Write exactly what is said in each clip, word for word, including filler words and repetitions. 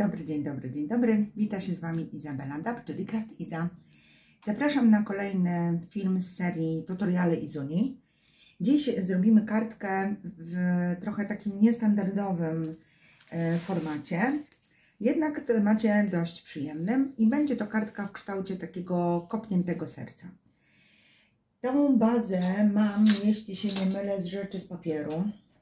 dobry, dzień dobry, dzień dobry. Wita się z Wami Izabela Dab, czyli Craft Iza. Zapraszam na kolejny film z serii Tutoriale Izuni. Dziś zrobimy kartkę w trochę takim niestandardowym formacie, jednak w temacie dość przyjemnym i będzie to kartka w kształcie takiego kopniętego serca. Tą bazę mam, jeśli się nie mylę, z rzeczy z papieru.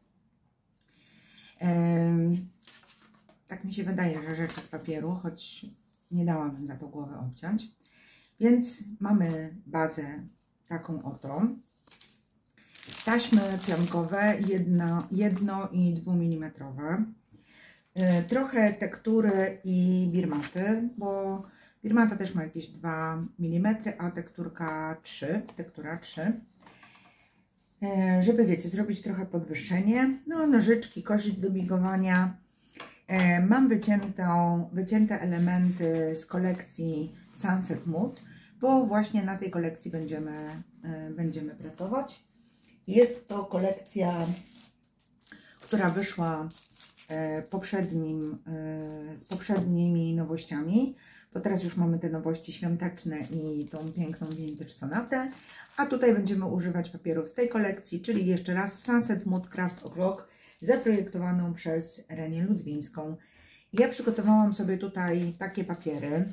Tak mi się wydaje, że rzeczy z papieru, choć nie dałabym za to głowę obciąć. Więc mamy bazę taką oto. Taśmy pionkowe jedno, jedno i dwumilimetrowe. Trochę tektury i birmaty, bo birmata też ma jakieś dwa milimetry, a tekturka trzy, tektura trzy. Żeby, wiecie, zrobić trochę podwyższenie. No, nożyczki, korzyść do bigowania. Mam wyciętą, wycięte elementy z kolekcji Sunset Mood, bo właśnie na tej kolekcji będziemy, będziemy pracować. Jest to kolekcja, która wyszła poprzednim, z poprzednimi nowościami, bo teraz już mamy te nowości świąteczne i tą piękną vintage sonatę, a tutaj będziemy używać papierów z tej kolekcji, czyli jeszcze raz Sunset Mood Craft O'Clock, zaprojektowaną przez Renię Ludwińską. Ja przygotowałam sobie tutaj takie papiery.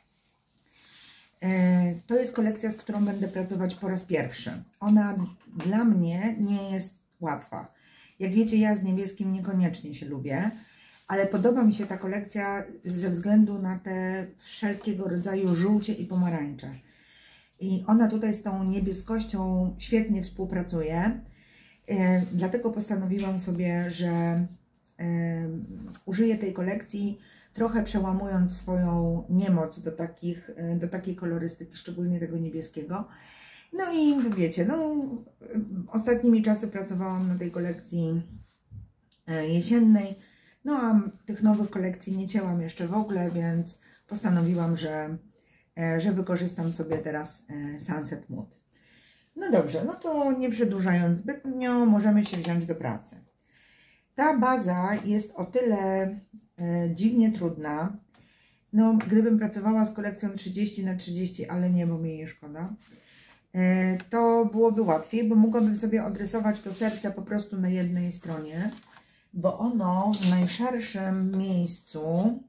To jest kolekcja, z którą będę pracować po raz pierwszy. Ona dla mnie nie jest łatwa. Jak wiecie, ja z niebieskim niekoniecznie się lubię, ale podoba mi się ta kolekcja ze względu na te wszelkiego rodzaju żółcie i pomarańcze. I ona tutaj z tą niebieskością świetnie współpracuje. Dlatego postanowiłam sobie, że użyję tej kolekcji, trochę przełamując swoją niemoc do, takich, do takiej kolorystyki, szczególnie tego niebieskiego. No i wiecie, no, ostatnimi czasy pracowałam na tej kolekcji jesiennej, no a tych nowych kolekcji nie cięłam jeszcze w ogóle, więc postanowiłam, że, że wykorzystam sobie teraz Sunset Mood. No dobrze, no to nie przedłużając zbytnio, możemy się wziąć do pracy. Ta baza jest o tyle e, dziwnie trudna, no gdybym pracowała z kolekcją trzydzieści na trzydzieści, ale nie, bo mi jej szkoda, e, to byłoby łatwiej, bo mogłabym sobie odrysować to serce po prostu na jednej stronie, bo ono w najszerszym miejscu,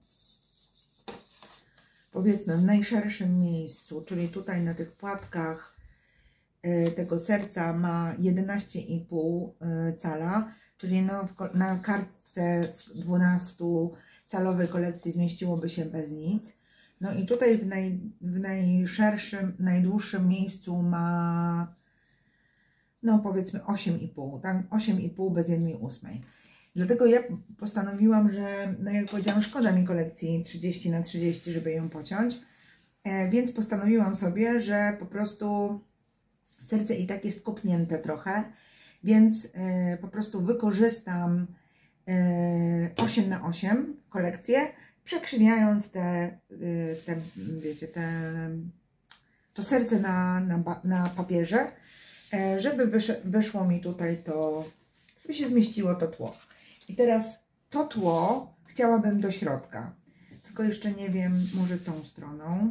powiedzmy w najszerszym miejscu, czyli tutaj na tych płatkach tego serca ma jedenaście i pół cala, czyli no na kartce dwunastocalowej kolekcji zmieściłoby się bez nic. No i tutaj w, naj, w najszerszym, najdłuższym miejscu ma, no powiedzmy osiem i pół, tak? osiem i pół bez jednej ósmej. Dlatego ja postanowiłam, że, no jak powiedziałam, szkoda mi kolekcji trzydzieści na trzydzieści, żeby ją pociąć, więc postanowiłam sobie, że po prostu serce i tak jest kopnięte trochę, więc y, po prostu wykorzystam y, osiem na osiem kolekcję, przekrzywiając te, y, te wiecie, te, to serce na, na, na papierze, y, żeby wysz, wyszło mi tutaj to, żeby się zmieściło to tło. I teraz to tło chciałabym do środka, tylko jeszcze nie wiem, może tą stroną.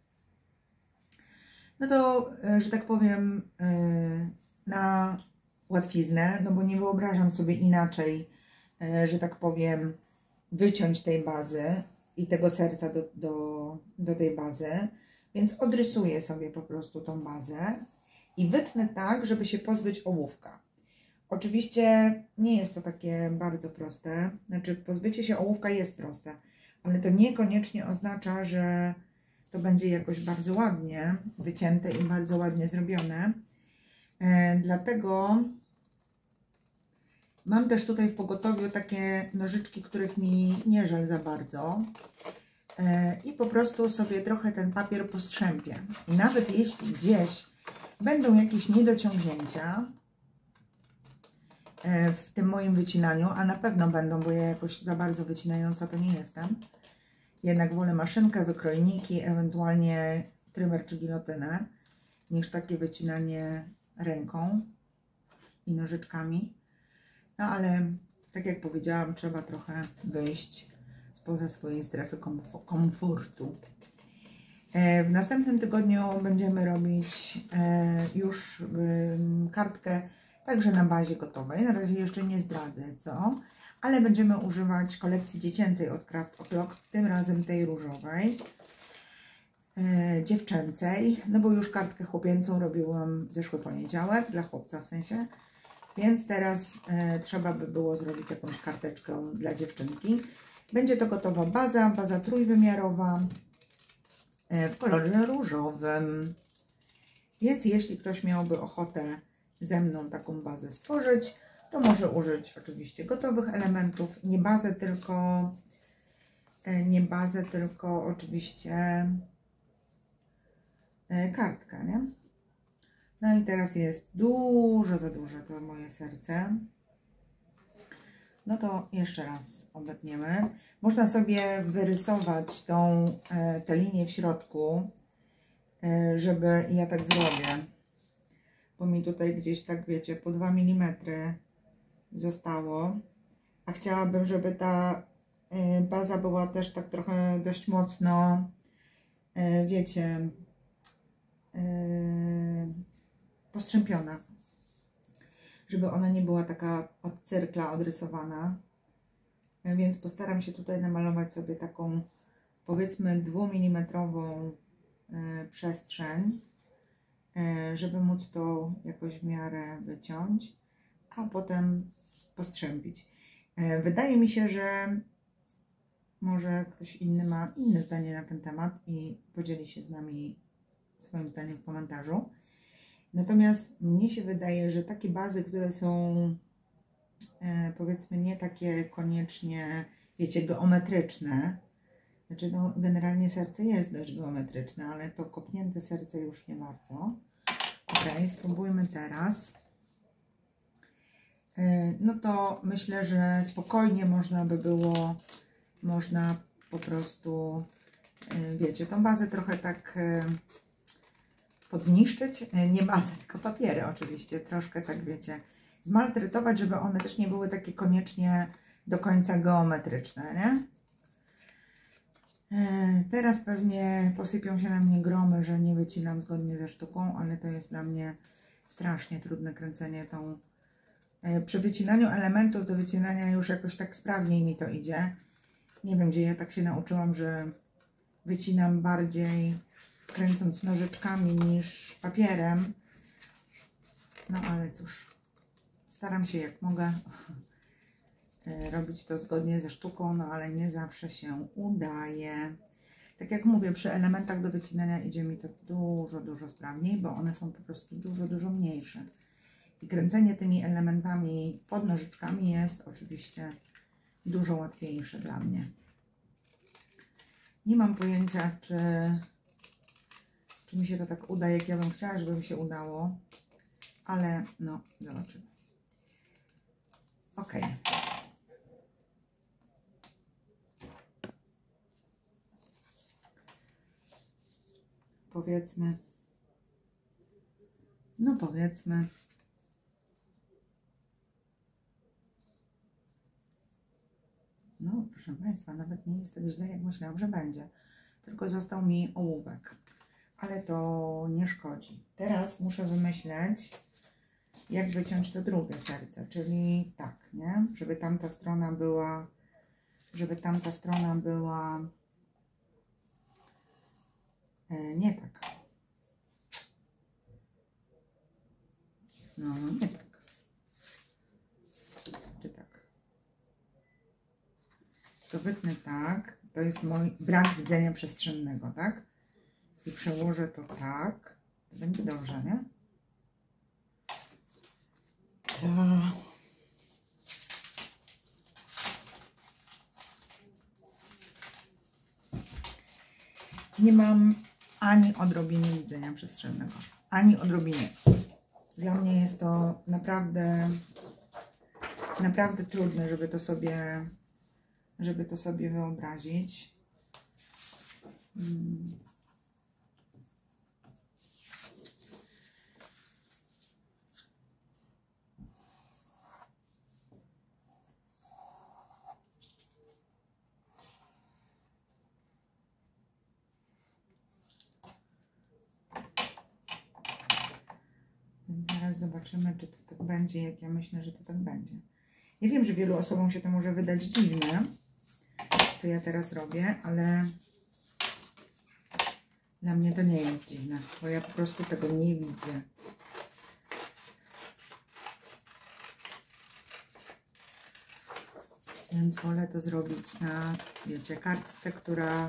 No to, że tak powiem, na łatwiznę, no bo nie wyobrażam sobie inaczej, że tak powiem, wyciąć tej bazy i tego serca do, do, do tej bazy, więc odrysuję sobie po prostu tą bazę i wytnę tak, żeby się pozbyć ołówka. Oczywiście nie jest to takie bardzo proste, znaczy pozbycie się ołówka jest proste, ale to niekoniecznie oznacza, że to będzie jakoś bardzo ładnie wycięte i bardzo ładnie zrobione. E, dlatego mam też tutaj w pogotowiu takie nożyczki, których mi nie żal za bardzo. E, I po prostu sobie trochę ten papier postrzępię. I nawet jeśli gdzieś będą jakieś niedociągnięcia e, w tym moim wycinaniu, a na pewno będą, bo ja jakoś za bardzo wycinająca to nie jestem. Jednak wolę maszynkę, wykrojniki, ewentualnie trymer czy gilotynę, niż takie wycinanie ręką i nożyczkami. No ale tak jak powiedziałam, trzeba trochę wyjść z spoza swojej strefy komfortu. W następnym tygodniu będziemy robić już kartkę także na bazie gotowej. Na razie jeszcze nie zdradzę co, ale będziemy używać kolekcji dziecięcej od Craft O'Clock, tym razem tej różowej, dziewczęcej, no bo już kartkę chłopięcą robiłam w zeszły poniedziałek, dla chłopca w sensie, więc teraz trzeba by było zrobić jakąś karteczkę dla dziewczynki. Będzie to gotowa baza, baza trójwymiarowa, w kolorze różowym. Więc jeśli ktoś miałby ochotę ze mną taką bazę stworzyć, to może użyć oczywiście gotowych elementów, nie bazę, tylko nie bazę, tylko oczywiście kartka, nie? No i teraz jest dużo za duże to moje serce. No to jeszcze raz obetniemy. Można sobie wyrysować tą, tę linię w środku, żeby ja tak zrobię, bo mi tutaj gdzieś tak, wiecie, po dwa milimetry zostało, a chciałabym, żeby ta baza była też tak trochę dość mocno, wiecie, postrzępiona, żeby ona nie była taka od cyrkla odrysowana, więc postaram się tutaj namalować sobie taką, powiedzmy, dwumilimetrową przestrzeń, żeby móc to jakoś w miarę wyciąć, a potem postrzępić. Wydaje mi się, że może ktoś inny ma inne zdanie na ten temat i podzieli się z nami swoim zdaniem w komentarzu. Natomiast mnie się wydaje, że takie bazy, które są e, powiedzmy nie takie koniecznie, wiecie, geometryczne, znaczy no, generalnie serce jest dość geometryczne, ale to kopnięte serce już nie bardzo. Ok, spróbujmy teraz. E, no to myślę, że spokojnie można by było, można po prostu, e, wiecie, tą bazę trochę tak e, podniszczyć, nie bazę, tylko papiery oczywiście, troszkę tak, wiecie, zmaltretować, żeby one też nie były takie koniecznie do końca geometryczne, nie? Teraz pewnie posypią się na mnie gromy, że nie wycinam zgodnie ze sztuką, ale to jest dla mnie strasznie trudne kręcenie tą... Przy wycinaniu elementów do wycinania już jakoś tak sprawniej mi to idzie. Nie wiem, gdzie ja tak się nauczyłam, że wycinam bardziej kręcąc nożyczkami niż papierem. No ale cóż, staram się jak mogę robić to zgodnie ze sztuką, no ale nie zawsze się udaje. Tak jak mówię, przy elementach do wycinania idzie mi to dużo, dużo sprawniej, bo one są po prostu dużo, dużo mniejsze. I kręcenie tymi elementami pod nożyczkami jest oczywiście dużo łatwiejsze dla mnie. Nie mam pojęcia, czy, czy mi się to tak uda, jak ja bym chciała, żeby mi się udało, ale no, zobaczymy. Ok. Powiedzmy, no powiedzmy, no proszę Państwa, nawet nie jest tak źle, jak myślałam, że będzie. Tylko został mi ołówek, ale to nie szkodzi. Teraz muszę wymyśleć, jak wyciąć to drugie serce, czyli tak, nie? Żeby tamta strona była, żeby tamta strona była e, nie tak. No, nie tak. Czy tak? To wytnę tak. To jest mój brak widzenia przestrzennego, tak? I przełożę to tak. To będzie dobrze, nie? Tak. Nie mam ani odrobiny widzenia przestrzennego, ani odrobiny. Dla mnie jest to naprawdę, naprawdę trudne, żeby to sobie, żeby to sobie wyobrazić. Hmm. teraz zobaczymy, czy to tak będzie, jak ja myślę, że to tak będzie. Ja wiem, że wielu osobom się to może wydać dziwne, co ja teraz robię, ale dla mnie to nie jest dziwne, bo ja po prostu tego nie widzę. Więc wolę to zrobić na, wiecie, kartce, która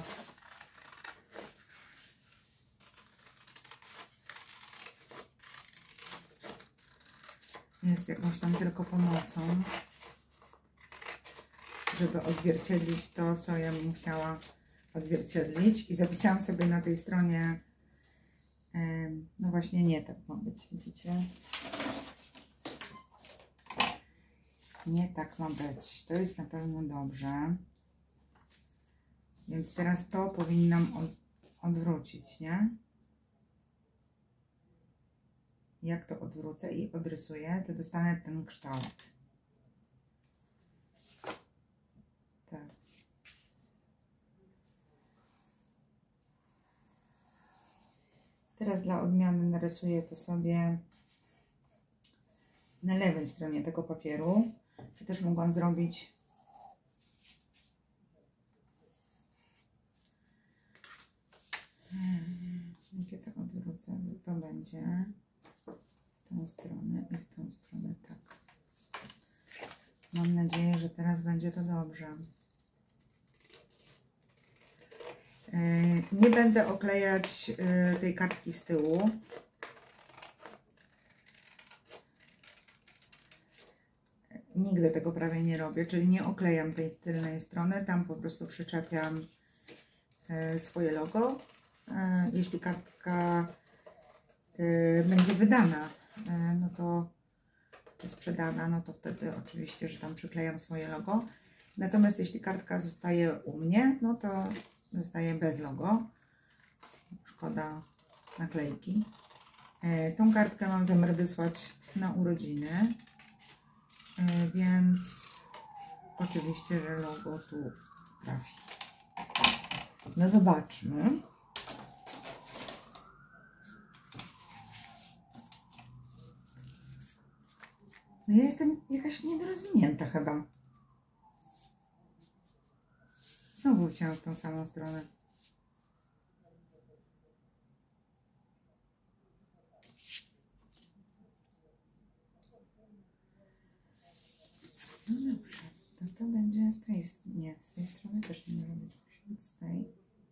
jest jakąś tam tylko pomocą, żeby odzwierciedlić to, co ja bym chciała odzwierciedlić. I zapisałam sobie na tej stronie, no właśnie nie tak ma być, widzicie? Nie tak ma być. To jest na pewno dobrze. Więc teraz to powinnam od, odwrócić, nie? Jak to odwrócę i odrysuję, to dostanę ten kształt. Tak. Teraz dla odmiany narysuję to sobie na lewej stronie tego papieru, co też mogłam zrobić jak ja to odwrócę, to będzie w tą stronę i w tą stronę, tak. Mam nadzieję, że teraz będzie to dobrze. Nie będę oklejać tej kartki z tyłu. Nigdy tego prawie nie robię, czyli nie oklejam tej tylnej strony, tam po prostu przyczepiam swoje logo. Jeśli kartka będzie wydana, no to czy sprzedana, no to wtedy oczywiście, że tam przyklejam swoje logo. Natomiast jeśli kartka zostaje u mnie, no to zostaje bez logo. Szkoda naklejki. Tą kartkę mam zamiar wysłać na urodziny, więc oczywiście, że logo tu trafi. No zobaczmy. No ja jestem jakaś niedorozwinięta chyba. Znowu chciałam w tą samą stronę. No dobrze, to to będzie z tej strony. Nie, z tej strony też nie może być. Musi być z tej.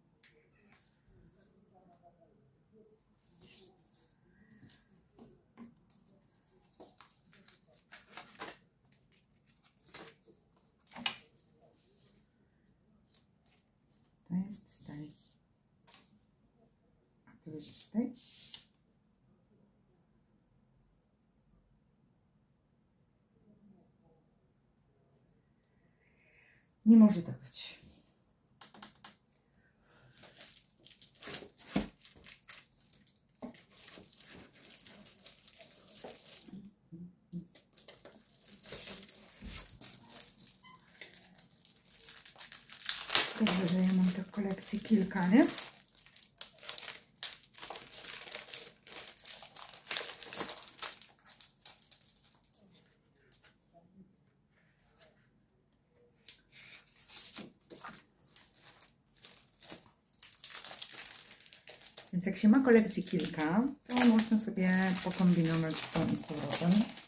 To jest z tej. A to jest z tej. Nie może tak być. Dobrze, że ja mam tych kolekcji kilka, nie? Więc jak się ma kolekcji kilka, to można sobie pokombinować w tą i z powrotem.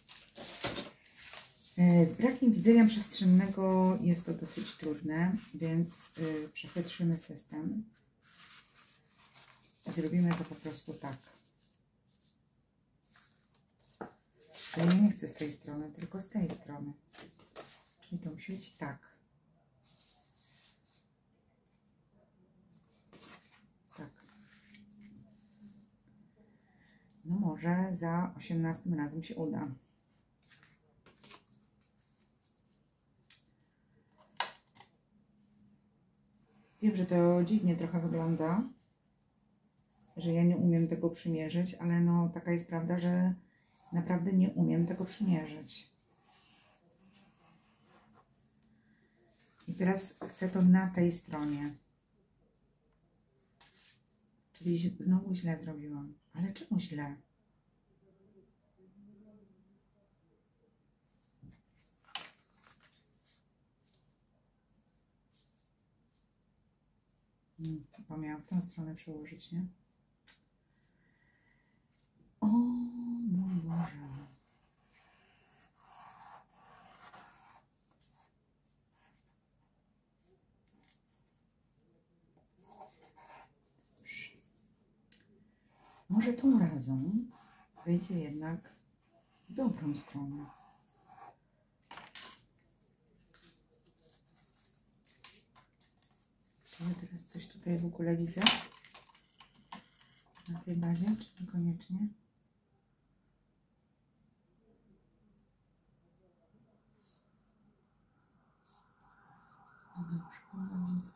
Z brakiem widzenia przestrzennego jest to dosyć trudne, więc przechytrzymy system. Zrobimy to po prostu tak. Ale ja nie chcę z tej strony, tylko z tej strony. Czyli to musi być tak. Tak. No może za osiemnastym razem się uda. Wiem, że to dziwnie trochę wygląda, że ja nie umiem tego przymierzyć, ale no taka jest prawda, że naprawdę nie umiem tego przymierzyć. I teraz chcę to na tej stronie. Czyli znowu źle zrobiłam. Ale czemu źle? Chyba miałam w tą stronę przełożyć, nie? O mój Boże. Może tym razem wyjdzie jednak w dobrą stronę. Czy ja teraz coś tutaj w ogóle widzę? Na tej bazie, czy niekoniecznie? No dobrze, chyba widzę.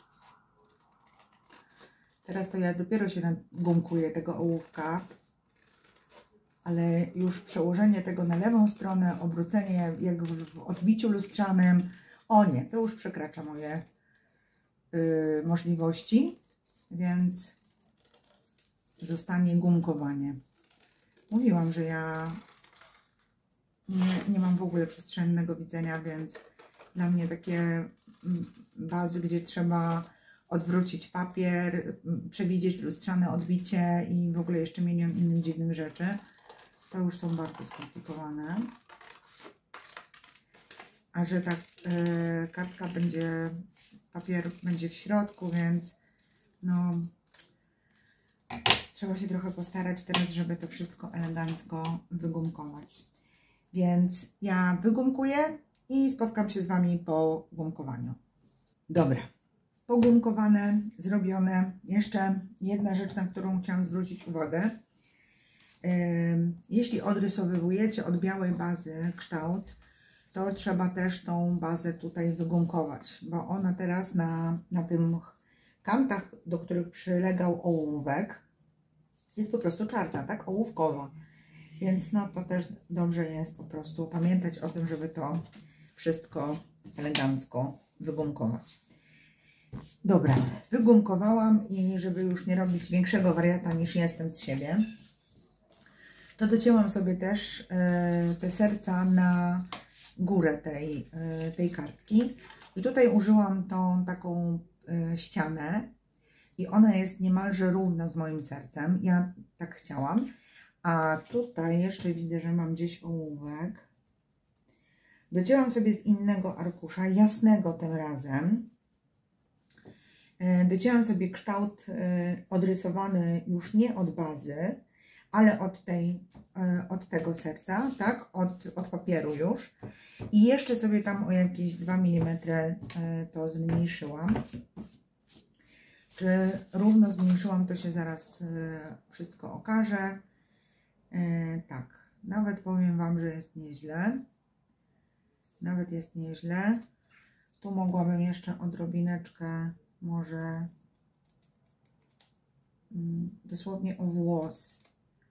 Teraz to ja dopiero się gumkuję tego ołówka, ale już przełożenie tego na lewą stronę, obrócenie jak w odbiciu lustrzanym, o nie, to już przekracza moje yy, możliwości, więc zostanie gumkowanie. Mówiłam, że ja nie, nie mam w ogóle przestrzennego widzenia, więc dla mnie takie bazy, gdzie trzeba odwrócić papier, przewidzieć lustrzane odbicie i w ogóle jeszcze milion innych dziwnych rzeczy, to już są bardzo skomplikowane. A że ta y, kartka będzie, papier będzie w środku, więc no trzeba się trochę postarać teraz, żeby to wszystko elegancko wygumkować. Więc ja wygumkuję i spotkam się z Wami po gumkowaniu. Dobra. Pogumkowane, zrobione. Jeszcze jedna rzecz, na którą chciałam zwrócić uwagę. Jeśli odrysowywujecie od białej bazy kształt, to trzeba też tą bazę tutaj wygumkować, bo ona teraz na, na tych kantach, do których przylegał ołówek, jest po prostu czarna, tak? Ołówkowa. Więc no to też dobrze jest po prostu pamiętać o tym, żeby to wszystko elegancko wygumkować. Dobra, wygumkowałam i żeby już nie robić większego wariata niż jestem z siebie, to docięłam sobie też y, te serca na górę tej, y, tej kartki. I tutaj użyłam tą taką y, ścianę i ona jest niemalże równa z moim sercem. Ja tak chciałam. A tutaj jeszcze widzę, że mam gdzieś ołówek. Docięłam sobie z innego arkusza, jasnego tym razem. Docięłam sobie kształt odrysowany już nie od bazy, ale od, tej, od tego serca, tak? Od, od papieru już. I jeszcze sobie tam o jakieś dwa milimetry to zmniejszyłam. Czy równo zmniejszyłam, to się zaraz wszystko okaże. Tak, nawet powiem Wam, że jest nieźle. Nawet jest nieźle. Tu mogłabym jeszcze odrobineczkę może dosłownie o włos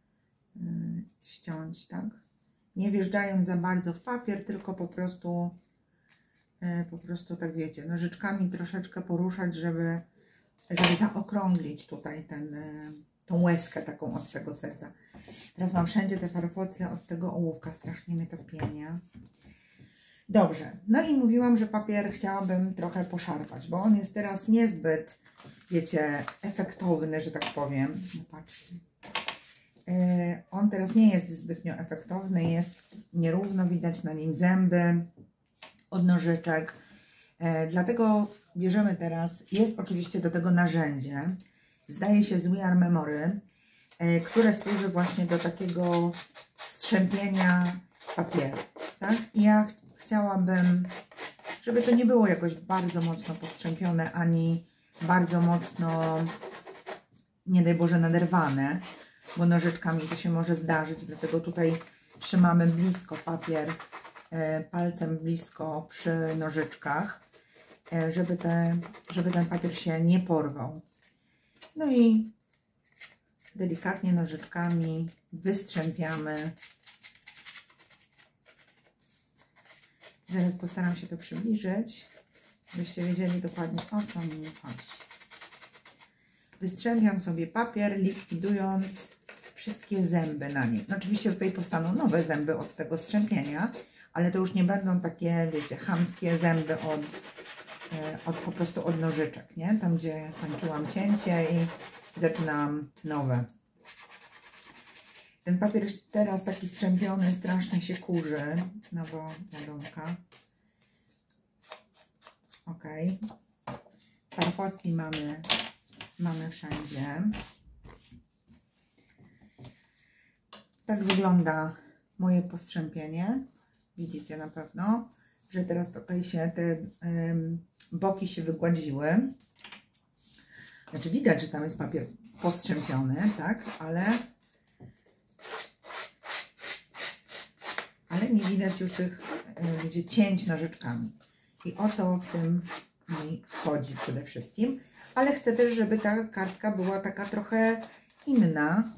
ściąć, tak? Nie wjeżdżając za bardzo w papier, tylko po prostu po prostu tak wiecie, nożyczkami troszeczkę poruszać, żeby, żeby zaokrąglić tutaj ten, tą łezkę taką od tego serca. Teraz mam wszędzie te farfocle od tego ołówka, strasznie mnie to wpienia. Dobrze, no i mówiłam, że papier chciałabym trochę poszarpać, bo on jest teraz niezbyt, wiecie, efektowny, że tak powiem. No patrzcie. Yy, on teraz nie jest zbytnio efektowny, jest nierówno, widać na nim zęby od nożyczek. Yy, dlatego bierzemy teraz, jest oczywiście do tego narzędzie, zdaje się z We Are Memory, yy, które służy właśnie do takiego strzępienia papieru, tak? I ja ch chciałabym, żeby to nie było jakoś bardzo mocno postrzępione, ani bardzo mocno, nie daj Boże, naderwane, bo nożyczkami to się może zdarzyć, dlatego tutaj trzymamy blisko papier, e, palcem blisko przy nożyczkach, e, żeby, te, żeby ten papier się nie porwał. No i delikatnie nożyczkami wystrzępiamy. Zaraz postaram się to przybliżyć, byście wiedzieli dokładnie, o co mi chodzi. Wystrzępiam sobie papier, likwidując wszystkie zęby na nim. No oczywiście tutaj powstaną nowe zęby od tego strzępienia, ale to już nie będą takie, wiecie, chamskie zęby od, od, po prostu od nożyczek, nie? Tam, gdzie kończyłam cięcie i zaczynałam nowe. Ten papier teraz taki strzępiony, strasznie się kurzy, no bo wiadomka. Ok. Parchotki mamy, mamy wszędzie. Tak wygląda moje postrzępienie. Widzicie na pewno, że teraz tutaj się te ym, boki się wygładziły. Znaczy widać, że tam jest papier postrzępiony, tak, ale ale nie widać już tych y, gdzie cięć nożyczkami. I o to w tym mi chodzi przede wszystkim. Ale chcę też, żeby ta kartka była taka trochę inna,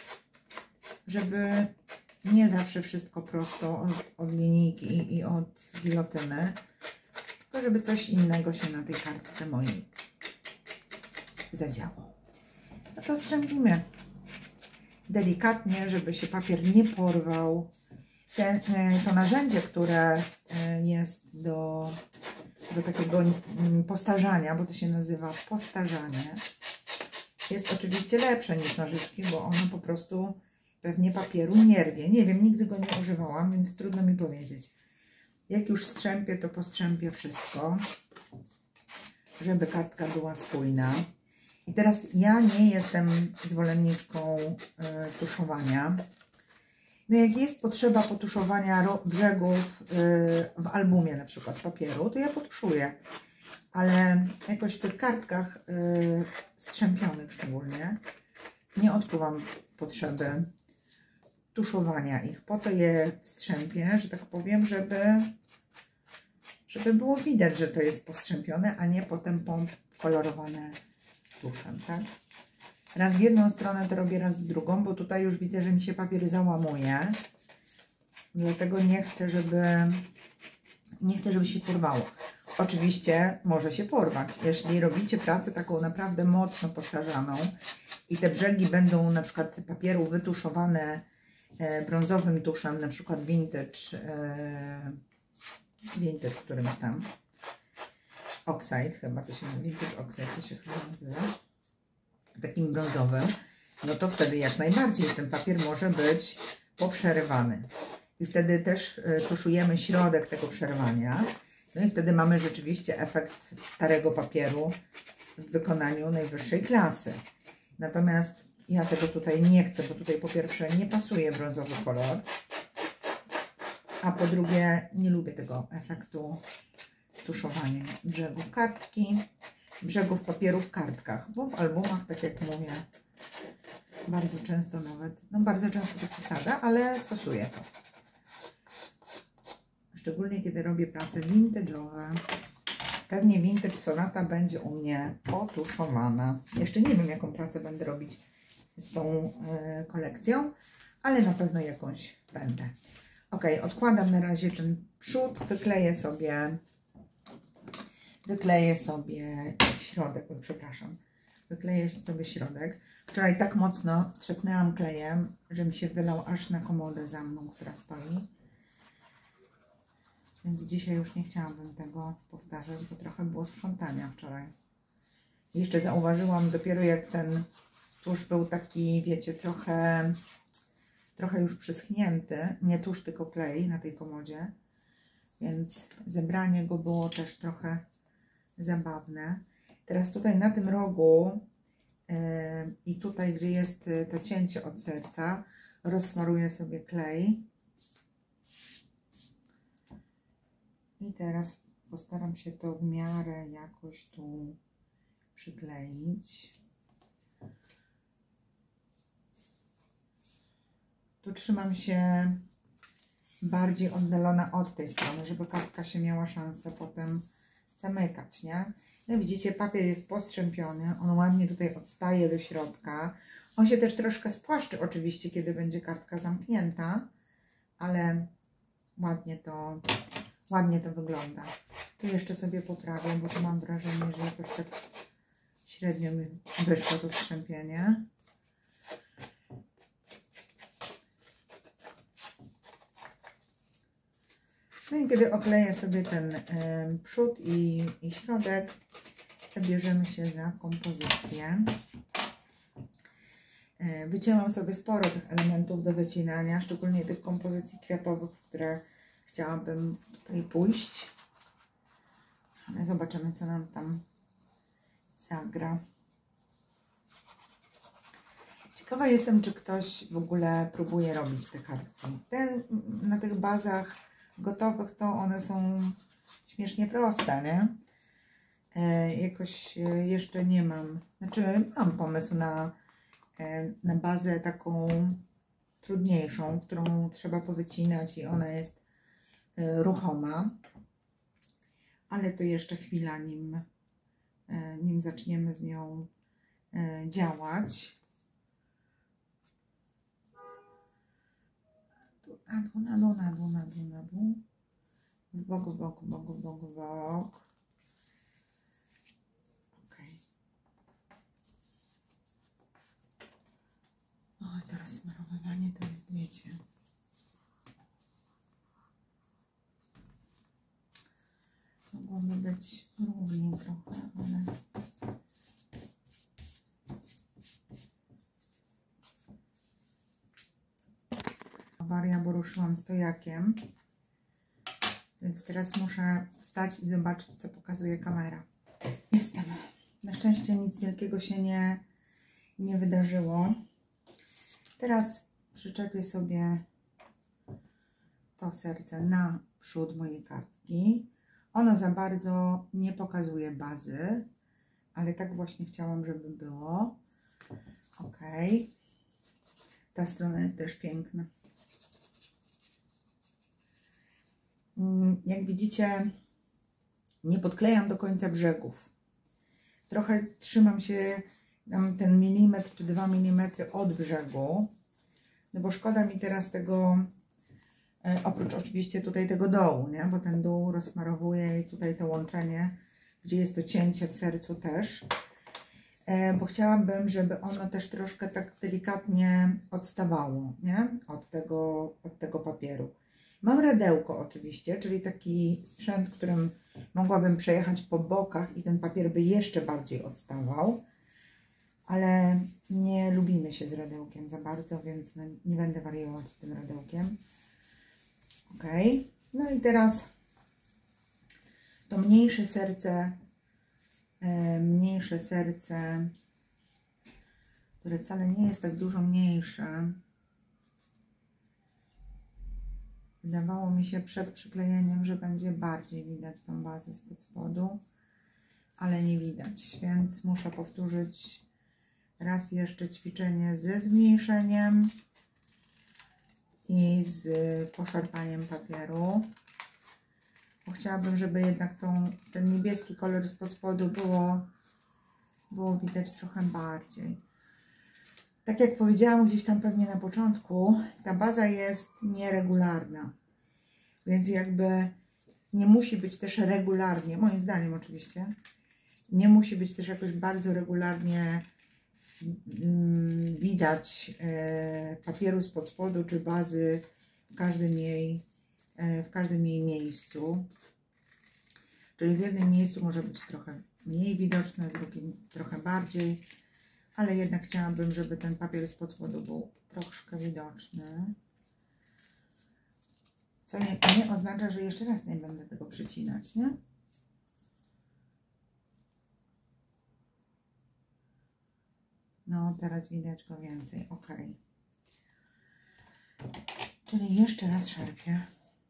żeby nie zawsze wszystko prosto od, od linijki i od gilotyny, tylko żeby coś innego się na tej kartce mojej zadziało. No to strzępimy delikatnie, żeby się papier nie porwał. Ten, to narzędzie, które jest do, do takiego postarzania, bo to się nazywa postarzanie, jest oczywiście lepsze niż nożyczki, bo ono po prostu pewnie papieru nie rwie. Nie wiem, nigdy go nie używałam, więc trudno mi powiedzieć. Jak już strzępię, to postrzępię wszystko, żeby kartka była spójna. I teraz ja nie jestem zwolenniczką y, tuszowania. No jak jest potrzeba potuszowania brzegów y, w albumie na przykład papieru, to ja potuszuję. Ale jakoś w tych kartkach y, strzępionych szczególnie nie odczuwam potrzeby tuszowania ich. Po to je strzępię, że tak powiem, żeby, żeby było widać, że to jest postrzępione, a nie potem kolorowane tuszem, tak? Raz w jedną stronę to robię, raz w drugą, bo tutaj już widzę, że mi się papier załamuje. Dlatego nie chcę, żeby nie chcę, żeby się porwało. Oczywiście może się porwać. Jeśli robicie pracę taką naprawdę mocno postarzaną i te brzegi będą na przykład papieru wytuszowane brązowym tuszem, na przykład vintage, vintage którymś tam, oxide, chyba to się vintage oxide to się chyba nazywa, takim brązowym, no to wtedy jak najbardziej ten papier może być poprzerywany. I wtedy też tuszujemy środek tego przerwania. No i wtedy mamy rzeczywiście efekt starego papieru w wykonaniu najwyższej klasy. Natomiast ja tego tutaj nie chcę, bo tutaj po pierwsze nie pasuje brązowy kolor, a po drugie nie lubię tego efektu z tuszowaniem brzegów kartki, brzegów papieru w kartkach, bo w albumach, tak jak mówię, bardzo często nawet, no bardzo często to przesada, ale stosuję to. Szczególnie kiedy robię prace vintage'owe. Pewnie Vintage Sonata będzie u mnie potuszowana. Jeszcze nie wiem, jaką pracę będę robić z tą y, kolekcją, ale na pewno jakąś będę. Ok, odkładam na razie ten przód, wykleję sobie, wykleję sobie środek, o, przepraszam, wykleję sobie środek. Wczoraj tak mocno strzepnęłam klejem, że mi się wylał aż na komodę za mną, która stoi. Więc dzisiaj już nie chciałabym tego powtarzać, bo trochę było sprzątania wczoraj. Jeszcze zauważyłam dopiero, jak ten tusz był taki, wiecie, trochę, trochę już przyschnięty. Nie tusz, tylko klej na tej komodzie. Więc zebranie go było też trochę zabawne. Teraz tutaj na tym rogu yy, i tutaj, gdzie jest to cięcie od serca, rozsmaruję sobie klej. I teraz postaram się to w miarę jakoś tu przykleić. Tu trzymam się bardziej oddalona od tej strony, żeby kartka się miała szansę potem zamykać, nie? No widzicie, papier jest postrzępiony, on ładnie tutaj odstaje do środka. On się też troszkę spłaszczy oczywiście, kiedy będzie kartka zamknięta, ale ładnie to... Ładnie to wygląda. Tu jeszcze sobie poprawię, bo tu mam wrażenie, że jakoś tak średnio mi wyszło to strzępienie. No i kiedy okleję sobie ten y, przód i, i środek, zabierzemy się za kompozycję. Y, wycięłam sobie sporo tych elementów do wycinania, szczególnie tych kompozycji kwiatowych, w które chciałabym tutaj pójść. Ale zobaczymy, co nam tam zagra. Ciekawa jestem, czy ktoś w ogóle próbuje robić te kartki. Te, na tych bazach gotowych to one są śmiesznie proste, nie? E, jakoś jeszcze nie mam, znaczy mam pomysł na, e, na bazę taką trudniejszą, którą trzeba powycinać i ona jest e, ruchoma. Ale to jeszcze chwila, nim, e, nim zaczniemy z nią e, działać. Na dół, na dół, na dół, na dół, na dół. W bok, w bok, w bok, w bok, w bok. Ok. O, teraz smarowywanie to jest, wiecie. Mogłoby być równiej trochę, ale... Awaria, bo ruszyłam stojakiem, więc teraz muszę wstać i zobaczyć, co pokazuje kamera. Jestem. Na szczęście nic wielkiego się nie, nie wydarzyło. Teraz przyczepię sobie to serce na przód mojej kartki. Ono za bardzo nie pokazuje bazy, ale tak właśnie chciałam, żeby było. Ok. Ta strona jest też piękna. Jak widzicie, nie podklejam do końca brzegów. Trochę trzymam się tam ten milimetr czy dwa milimetry od brzegu, no bo szkoda mi teraz tego, e, oprócz oczywiście tutaj tego dołu, nie? Bo ten dół rozsmarowuje i tutaj to łączenie, gdzie jest to cięcie w sercu też, e, bo chciałabym, żeby ono też troszkę tak delikatnie odstawało, nie? Od tego, od tego papieru. Mam radełko oczywiście, czyli taki sprzęt, którym mogłabym przejechać po bokach i ten papier by jeszcze bardziej odstawał, ale nie lubimy się z radełkiem za bardzo, więc no nie będę wariować z tym radełkiem. Ok, no i teraz to mniejsze serce, e, mniejsze serce, które wcale nie jest tak dużo mniejsze. Wydawało mi się przed przyklejeniem, że będzie bardziej widać tą bazę spod spodu, ale nie widać, więc muszę powtórzyć raz jeszcze ćwiczenie ze zmniejszeniem i z poszarpaniem papieru, bo chciałabym, żeby jednak tą, ten niebieski kolor spod spodu było, było widać trochę bardziej. Tak jak powiedziałam gdzieś tam pewnie na początku, ta baza jest nieregularna, więc jakby nie musi być też regularnie, moim zdaniem oczywiście, nie musi być też jakoś bardzo regularnie mm, widać e, papieru spod spodu czy bazy w każdym jej, e, w każdym jej miejscu. Czyli w jednym miejscu może być trochę mniej widoczne, w drugim trochę bardziej. Ale jednak chciałabym, żeby ten papier spod spodu był troszkę widoczny. Co nie, nie oznacza, że jeszcze raz nie będę tego przycinać, nie? No, teraz widać go więcej. Ok. Czyli jeszcze raz szarpię.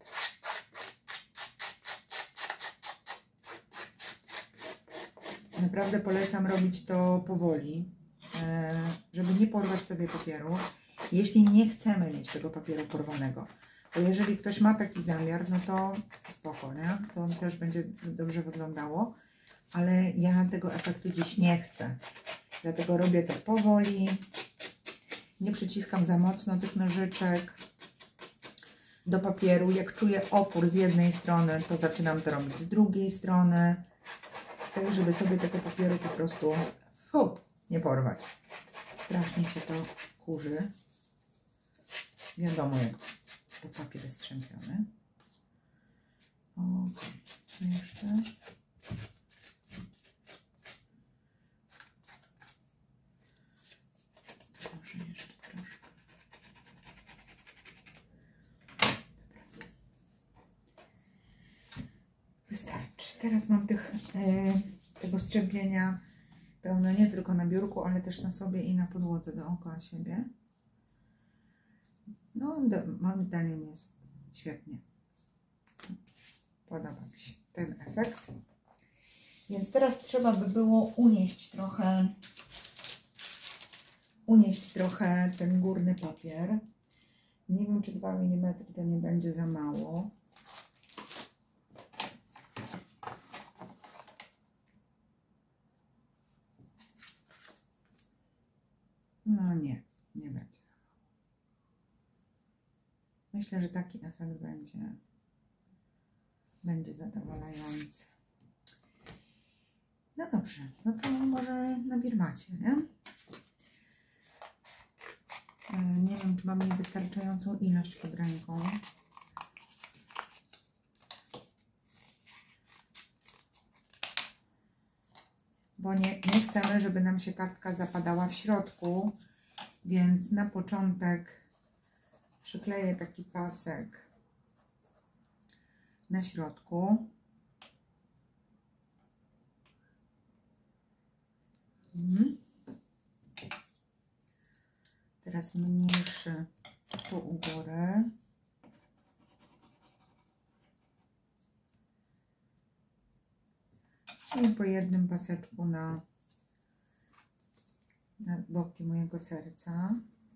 Naprawdę polecam robić to powoli, żeby nie porwać sobie papieru, jeśli nie chcemy mieć tego papieru porwanego. Bo jeżeli ktoś ma taki zamiar, no to spoko, nie? To też będzie dobrze wyglądało, ale ja tego efektu dziś nie chcę. Dlatego robię to powoli, nie przyciskam za mocno tych nożyczek do papieru. Jak czuję opór z jednej strony, to zaczynam to robić z drugiej strony, tak żeby sobie tego papieru po prostu hu, nie porwać. Strasznie się to kurzy. Wiadomo, jak to papier jest strzępiony. O, co jeszcze? Może jeszcze troszkę. Wystarczy. Teraz mam tych, yy, tego strzępienia pełno nie tylko na biurku, ale też na sobie i na podłodze dookoła siebie. No, do, moim zdaniem jest świetnie. Podoba mi się ten efekt. Więc teraz trzeba by było unieść trochę, unieść trochę ten górny papier. Nie wiem, czy dwa milimetry to nie będzie za mało. No nie, nie będzie za mało. Myślę, że taki efekt będzie, będzie zadowalający. No dobrze, no to może na birmacie, nie? Nie wiem, czy mamy wystarczającą ilość pod ręką. Bo nie, nie chcemy, żeby nam się kartka zapadała w środku, więc na początek przykleję taki pasek na środku. Mhm. Teraz mniejszy tu u góry. I po jednym paseczku na, na boki mojego serca.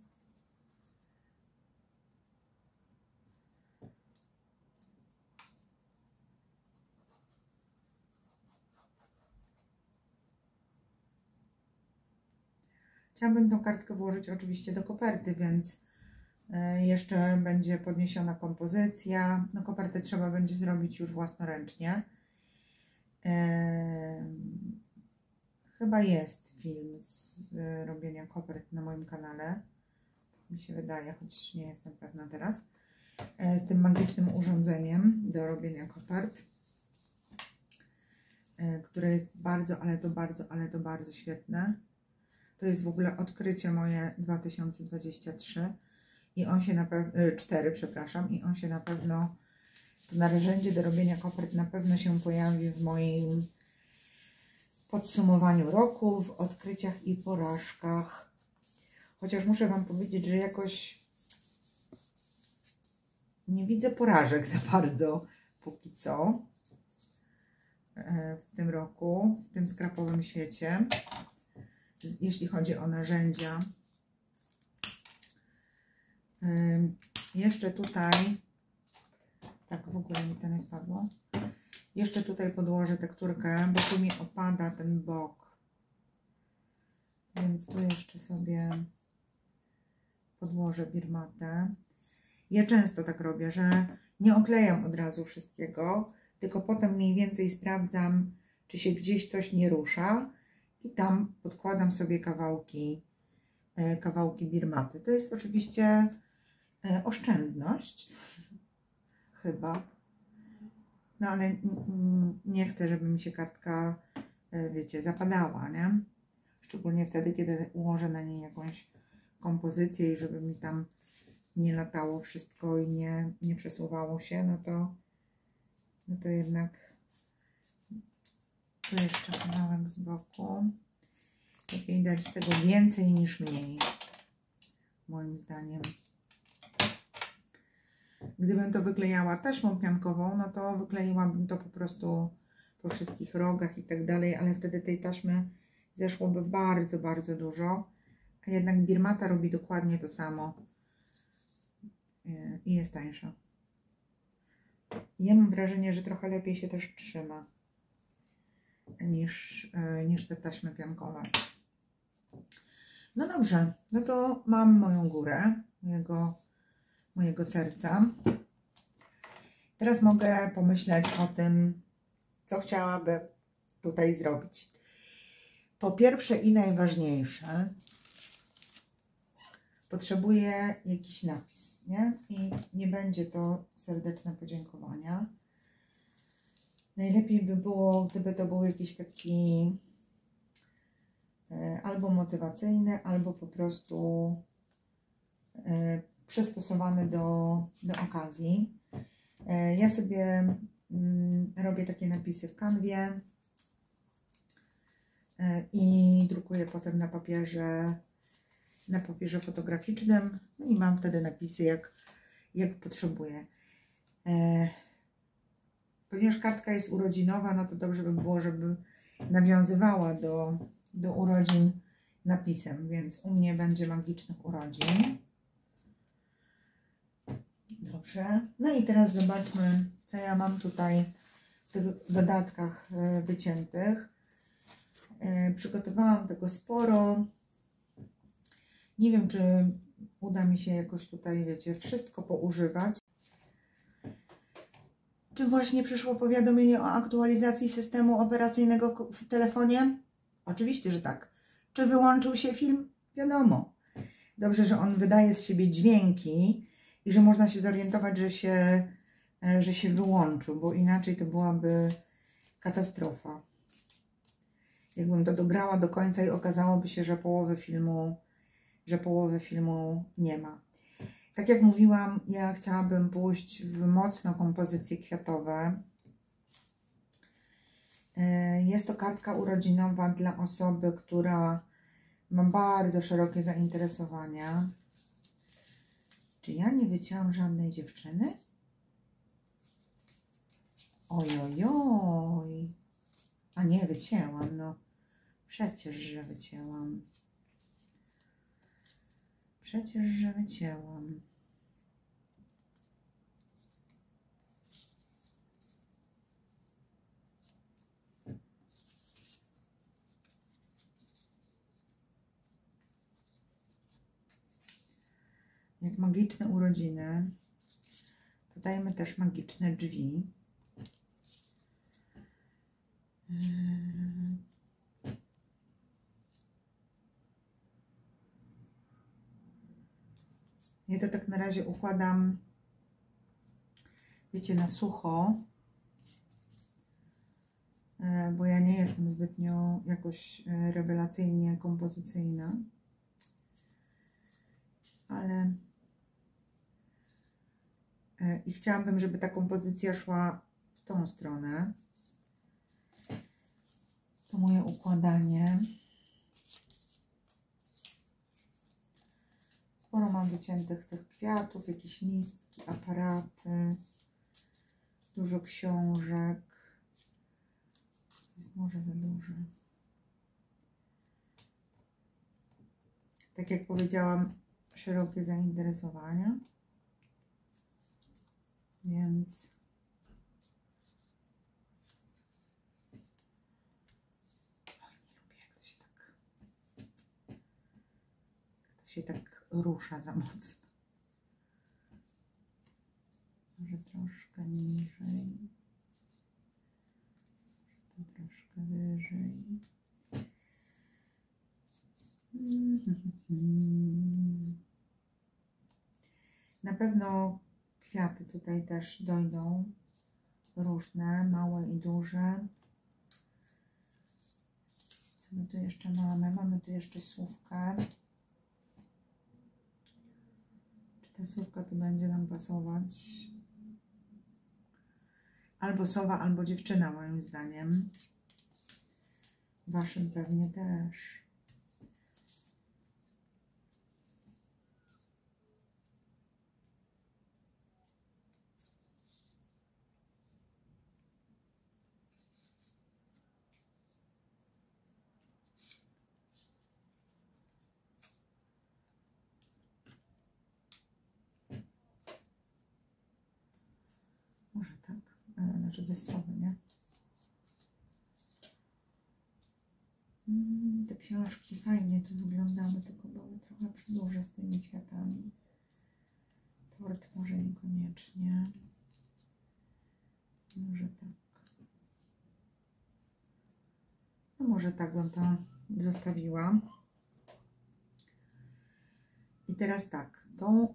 Chciałabym tą kartkę włożyć oczywiście do koperty, więc jeszcze będzie podniesiona kompozycja. No, kopertę trzeba będzie zrobić już własnoręcznie. Chyba jest film z robienia kopert na moim kanale. Tak mi się wydaje, choć nie jestem pewna teraz. Z tym magicznym urządzeniem do robienia kopert, które jest bardzo, ale to bardzo, ale to bardzo świetne. To jest w ogóle odkrycie moje dwa tysiące dwudzieste trzecie i on się na pewno, cztery, przepraszam, i on się na pewno, to narzędzie do robienia kopert na pewno się pojawi w moim podsumowaniu roku, w odkryciach i porażkach. Chociaż muszę Wam powiedzieć, że jakoś nie widzę porażek za bardzo póki co w tym roku, w tym skrapowym świecie, jeśli chodzi o narzędzia. Jeszcze tutaj, tak w ogóle mi to nie spadło, jeszcze tutaj podłożę tekturkę, bo tu mi opada ten bok, więc tu jeszcze sobie podłożę birmatę. Ja często tak robię, że nie oklejam od razu wszystkiego, tylko potem mniej więcej sprawdzam, czy się gdzieś coś nie rusza i tam podkładam sobie kawałki, kawałki birmaty. To jest oczywiście oszczędność, chyba, no ale nie chcę, żeby mi się kartka, wiecie, zapadała, nie? Szczególnie wtedy, kiedy ułożę na niej jakąś kompozycję i żeby mi tam nie latało wszystko i nie, nie przesuwało się, no to, no to jednak tu jeszcze kawałek z boku. Lepiej dać tego więcej niż mniej, moim zdaniem. Gdybym to wyklejała taśmą piankową, no to wykleiłabym to po prostu po wszystkich rogach i tak dalej, ale wtedy tej taśmy zeszłoby bardzo, bardzo dużo, a jednak birmata robi dokładnie to samo i jest tańsza. Ja mam wrażenie, że trochę lepiej się też trzyma niż, niż te taśmy piankowe. No dobrze, no to mam moją górę, mojego, mojego serca. Teraz mogę pomyśleć o tym, co chciałabym tutaj zrobić. Po pierwsze i najważniejsze, potrzebuję jakiś napis, nie? I nie będzie to serdeczne podziękowania, Najlepiej by było, gdyby to był jakiś taki albo motywacyjny, albo po prostu przystosowany do, do okazji. Ja sobie robię takie napisy w Canwie i drukuję potem na papierze, na papierze fotograficznym, no i mam wtedy napisy jak, jak potrzebuję. Ponieważ kartka jest urodzinowa, no to dobrze by było, żeby nawiązywała do, do urodzin napisem, więc u mnie będzie magicznych urodzin. Dobrze. No i teraz zobaczmy, co ja mam tutaj w tych dodatkach wyciętych. Przygotowałam tego sporo. Nie wiem, czy uda mi się jakoś tutaj, wiecie, wszystko poużywać. Czy właśnie przyszło powiadomienie o aktualizacji systemu operacyjnego w telefonie? Oczywiście, że tak. Czy wyłączył się film? Wiadomo. Dobrze, że on wydaje z siebie dźwięki i że można się zorientować, że się, że się wyłączył, bo inaczej to byłaby katastrofa. Jakbym to dograła do końca i okazałoby się, że połowy filmu, że połowy filmu nie ma. Tak jak mówiłam, ja chciałabym pójść w mocno kompozycje kwiatowe. Jest to kartka urodzinowa dla osoby, która ma bardzo szerokie zainteresowania. Czy ja nie wycięłam żadnej dziewczyny? Ojojoj. A nie, wycięłam, no. Przecież, że wycięłam. Przecież, że wycięłam. Jak magiczne urodziny, to dajmy też magiczne drzwi. Ja to tak na razie układam, wiecie, na sucho, bo ja nie jestem zbytnio jakoś rewelacyjnie kompozycyjna, ale i chciałabym, żeby ta kompozycja szła w tą stronę. To moje układanie. Sporo mam wyciętych tych kwiatów, jakieś listki, aparaty, dużo książek. Jest może za dużo. Tak jak powiedziałam, szerokie zainteresowania. Więc oj, nie lubię, jak to się tak, jak to się tak rusza za mocno. Może troszkę niżej, to troszkę wyżej. Na pewno kwiaty tutaj też dojdą, różne, małe i duże. Co my tu jeszcze mamy? Mamy tu jeszcze słówkę. Czy ta słówka tu będzie nam pasować? Albo sowa, albo dziewczyna, moim zdaniem. Waszym pewnie też. Może tak, e, znaczy bez sowy, nie? Mm, te książki fajnie tu wyglądały, tylko były trochę przedłuże z tymi kwiatami. Tort może niekoniecznie. Może tak. No może tak bym to zostawiła. I teraz tak, tą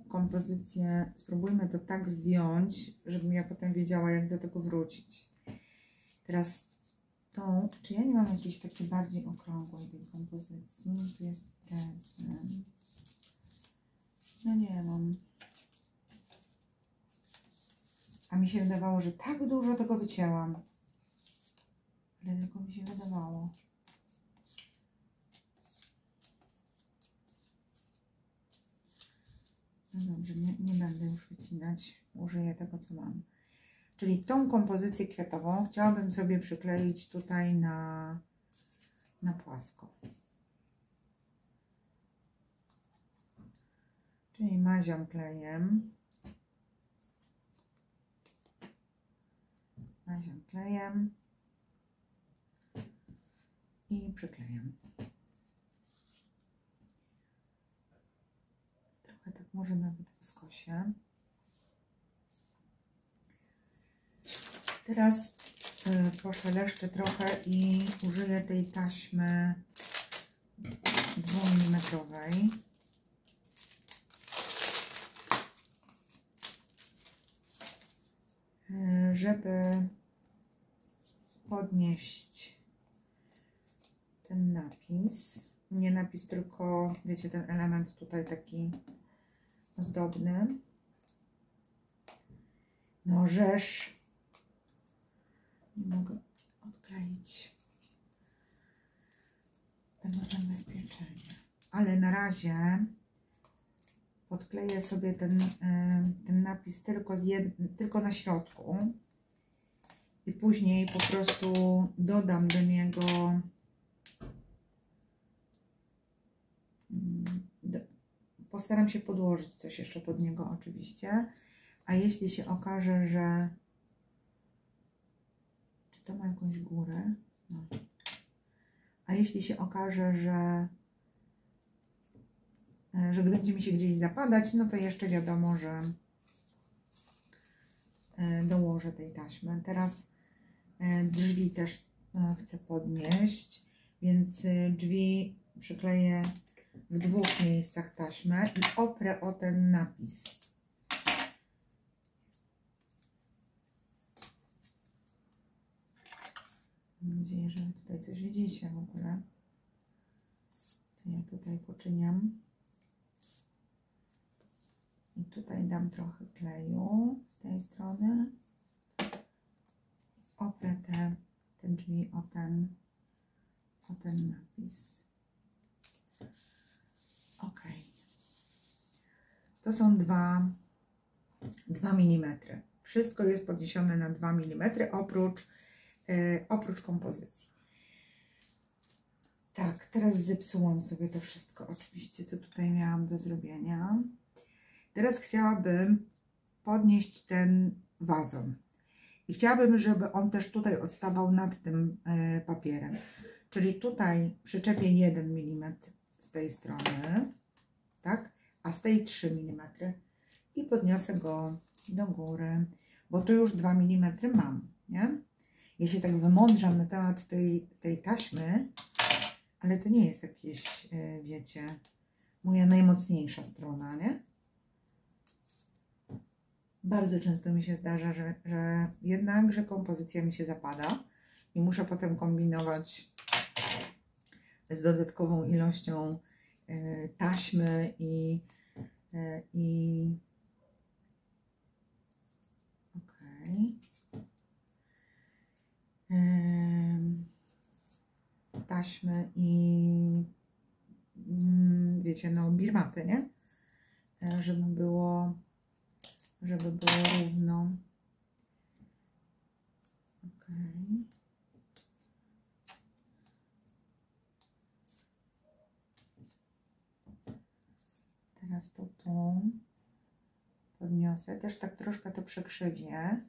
kompozycję spróbujmy to tak zdjąć, żebym ja potem wiedziała, jak do tego wrócić. Teraz tą, czy ja nie mam jakiejś takiej bardziej okrągłej tej kompozycji? Tu jest prezent. No nie mam. A mi się wydawało, że tak dużo tego wycięłam. Ale tylko mi się wydawało. No dobrze, nie, nie będę już wycinać. Użyję tego, co mam. Czyli tą kompozycję kwiatową chciałabym sobie przykleić tutaj na, na płasko. Czyli maziam klejem. Maziam klejem. I przyklejam. Trochę tak może nawet w skosie. Teraz y, poszeleszczę trochę i użyję tej taśmy dwumilimetrowej. Y, żeby podnieść ten napis. Nie napis, tylko wiecie, ten element tutaj taki ozdobny. No rzesz. Nie mogę odkleić tego zabezpieczenia. Ale na razie podkleję sobie ten, ten napis tylko, z jed... tylko na środku. I później po prostu dodam do niego postaram się podłożyć coś jeszcze pod niego oczywiście, a jeśli się okaże, że czy to ma jakąś górę? No. A jeśli się okaże, że że będzie mi się gdzieś zapadać, no to jeszcze wiadomo, że dołożę tej taśmy. Teraz drzwi też chcę podnieść, więc drzwi przykleję w dwóch miejscach taśmę i oprę o ten napis. Mam nadzieję, że tutaj coś widzicie w ogóle, co ja tutaj poczyniam. I tutaj dam trochę kleju z tej strony. Oprę te, te drzwi o ten, o ten napis. Ok. To są dwa milimetry. Wszystko jest podniesione na dwa milimetry oprócz, yy, oprócz kompozycji. Tak, teraz zepsułam sobie to wszystko oczywiście, co tutaj miałam do zrobienia. Teraz chciałabym podnieść ten wazon. I chciałabym, żeby on też tutaj odstawał nad tym yy, papierem. Czyli tutaj przyczepię jeden milimetr z tej strony, tak? A z tej trzy milimetry i podniosę go do góry, bo tu już dwa milimetry mam, nie? Ja się tak wymądrzam na temat tej, tej taśmy, ale to nie jest jakieś, yy, wiecie, moja najmocniejsza strona, nie? Bardzo często mi się zdarza, że, że jednak, że kompozycja mi się zapada i muszę potem kombinować z dodatkową ilością y, taśmy i, y, i okej. Y, taśmy i y, wiecie, no birmaty, nie? Y, żeby było żeby było równo. Okay. Teraz to tu podniosę. Też tak troszkę to przekrzywię,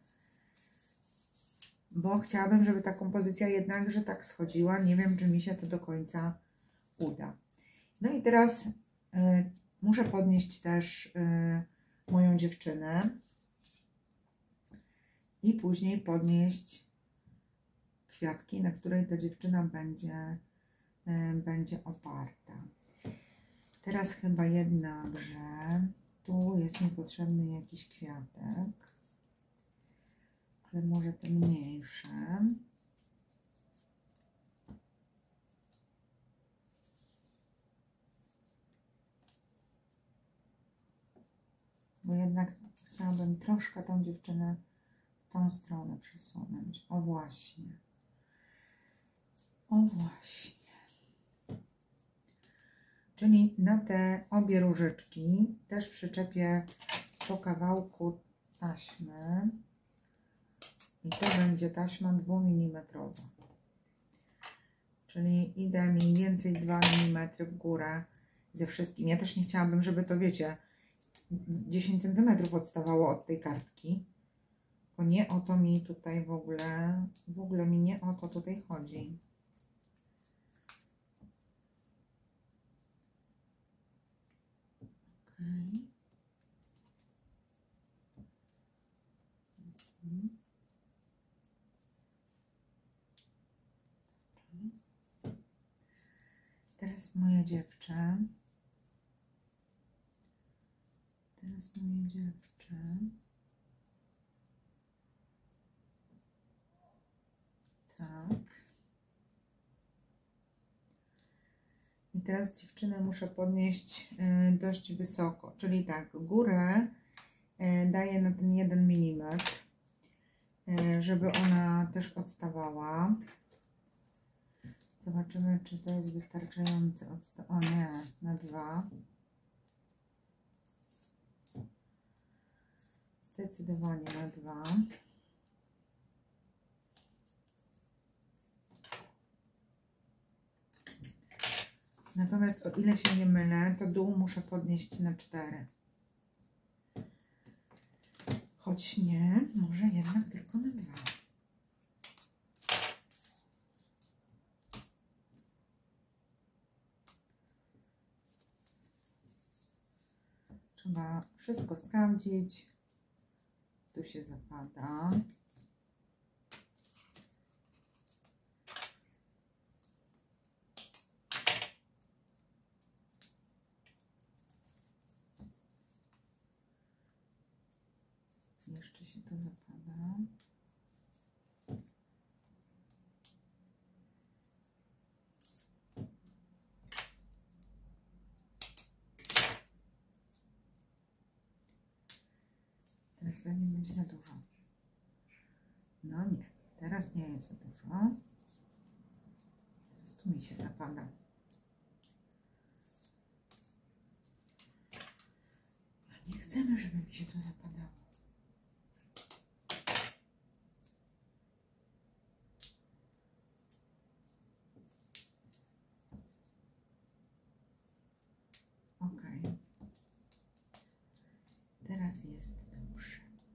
bo chciałabym, żeby ta kompozycja jednakże tak schodziła. Nie wiem, czy mi się to do końca uda. No i teraz y, muszę podnieść też y, moją dziewczynę i później podnieść kwiatki, na której ta dziewczyna będzie, y, będzie oparta. Teraz chyba jednakże tu jest mi potrzebny jakiś kwiatek, ale może te mniejsze. bo jednak chciałabym troszkę tą dziewczynę w tą stronę przesunąć. O właśnie. O właśnie. Czyli na te obie różyczki też przyczepię po kawałku taśmy. I to będzie taśma dwumilimetrowa. Czyli idę mniej więcej dwa milimetry w górę ze wszystkim. Ja też nie chciałabym, żeby to, wiecie, dziesięć centymetrów odstawało od tej kartki. Bo nie o to mi tutaj w ogóle, w ogóle mi nie o to tutaj chodzi. Okay. Mhm. Teraz moje dziewczę. Teraz moje dziewczę. Tak. I teraz dziewczynę muszę podnieść dość wysoko. Czyli tak, górę daję na ten jeden milimetr, żeby ona też odstawała. Zobaczymy, czy to jest wystarczające. Odsta o nie, na dwa. Zdecydowanie na dwa. Natomiast o ile się nie mylę, to dół muszę podnieść na cztery. Choć nie, może jednak tylko na dwa. Trzeba wszystko sprawdzić. Tu się zapada. Jeszcze się to zapada. Teraz pewnie będzie za dużo. No nie, teraz nie jest za dużo. Teraz tu mi się zapada. A nie chcemy, żeby mi się to zapadało. Ok. Teraz jest dobrze.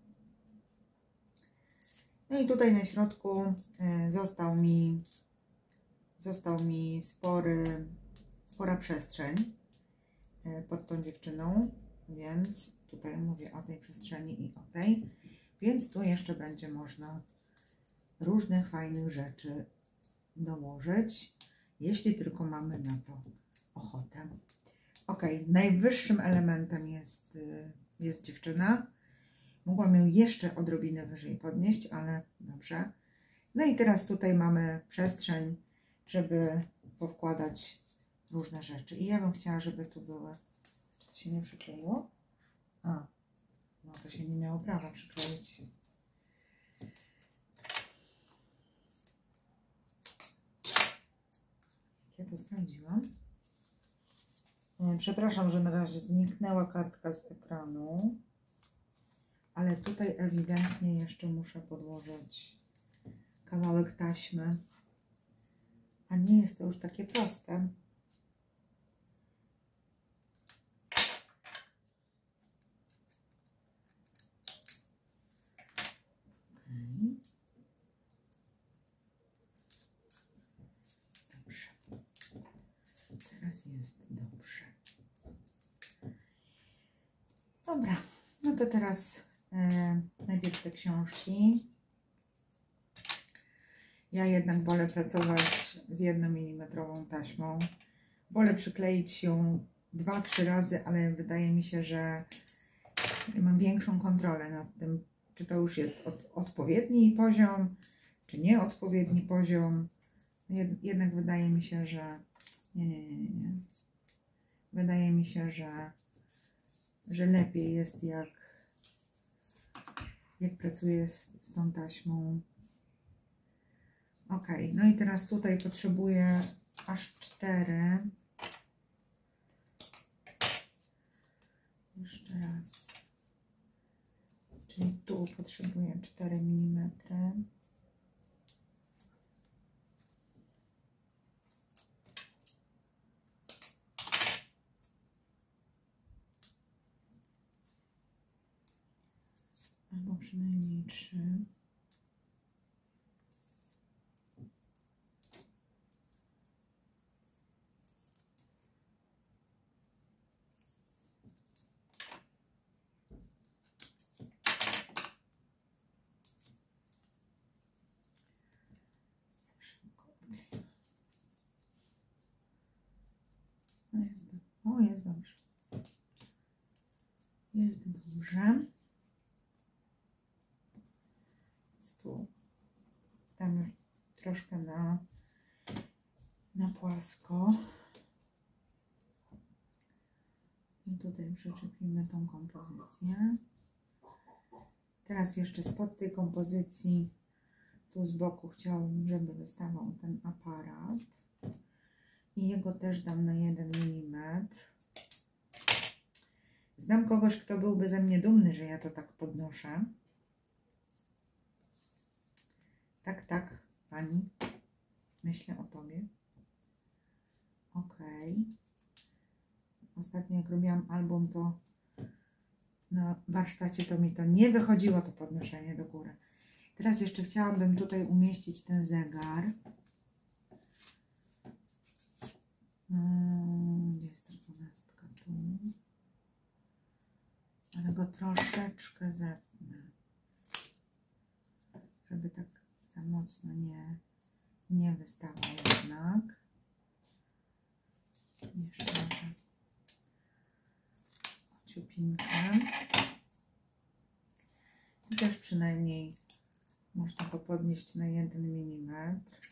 No i tutaj na środku został mi, został mi spory, spora przestrzeń pod tą dziewczyną, więc tutaj mówię o tej przestrzeni i o tej, więc tu jeszcze będzie można różnych fajnych rzeczy dołożyć, jeśli tylko mamy na to ochotę. Ok, najwyższym elementem jest, jest dziewczyna. Mogłam ją jeszcze odrobinę wyżej podnieść, ale dobrze. No i teraz tutaj mamy przestrzeń, żeby powkładać różne rzeczy. I ja bym chciała, żeby tu były... Czy to się nie przykleiło? A, no to się nie miało prawa przykleić. Ja to sprawdziłam. Przepraszam, że na razie zniknęła kartka z ekranu. Ale tutaj ewidentnie jeszcze muszę podłożyć kawałek taśmy. A nie jest to już takie proste. Okay. Dobrze. Teraz jest dobrze. Dobra. No to teraz e, najpierw te książki. Ja jednak wolę pracować z jednomilimetrową taśmą. Wolę przykleić ją dwa, trzy razy, ale wydaje mi się, że mam większą kontrolę nad tym, czy to już jest od, odpowiedni poziom, czy nieodpowiedni poziom. Jed, jednak wydaje mi się, że nie, nie, nie, nie, nie. Wydaje mi się, że, że lepiej jest, jak jak pracuję z, z tą taśmą. Ok, no i teraz tutaj potrzebuję aż cztery. Jeszcze raz. Czyli tu potrzebuję cztery milimetry. Albo przynajmniej trzy. No jest, o, jest dobrze. Jest dobrze. Tu, tam już troszkę na, na płasko. I tutaj przyczepimy tą kompozycję. Teraz jeszcze spod tej kompozycji, tu z boku chciałabym, żeby wystawał ten aparat. I jego też dam na jeden milimetr. Znam kogoś, kto byłby ze mnie dumny, że ja to tak podnoszę. Tak, tak, pani. Myślę o tobie. Ok. Ostatnio jak robiłam album, to na warsztacie to mi to nie wychodziło, to podnoszenie do góry. Teraz jeszcze chciałabym tutaj umieścić ten zegar. Gdzie jest ta dwunastka? Tu. Ale go troszeczkę zetnę. Żeby tak za mocno nie, nie wystawał jednak. Jeszcze może ciupinkę. I też przynajmniej można go podnieść na jeden milimetr.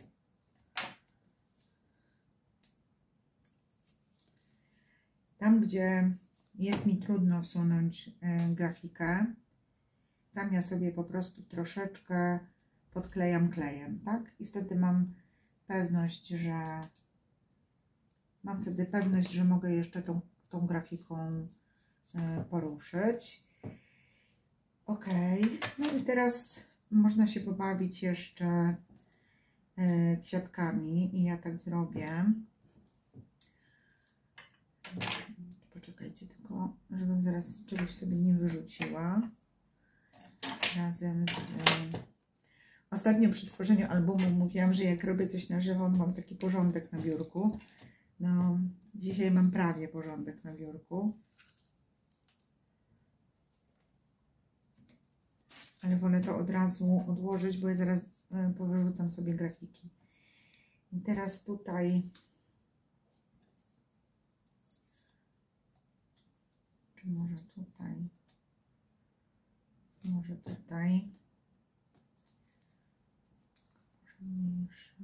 Tam, gdzie jest mi trudno wsunąć y, grafikę, tam ja sobie po prostu troszeczkę podklejam klejem, tak? I wtedy mam pewność, że mam wtedy pewność, że mogę jeszcze tą, tą grafiką y, poruszyć. Ok, no i teraz można się pobawić jeszcze y, kwiatkami i ja tak zrobię. Poczekajcie tylko, żebym zaraz czegoś sobie nie wyrzuciła. Razem z... Ostatnio przy tworzeniu albumu mówiłam, że jak robię coś na żywo, mam taki porządek na biurku. No, dzisiaj mam prawie porządek na biurku. Ale wolę to od razu odłożyć, bo ja zaraz powyrzucam sobie grafiki. I teraz tutaj... Czy może tutaj? Może tutaj. Może mniejsze.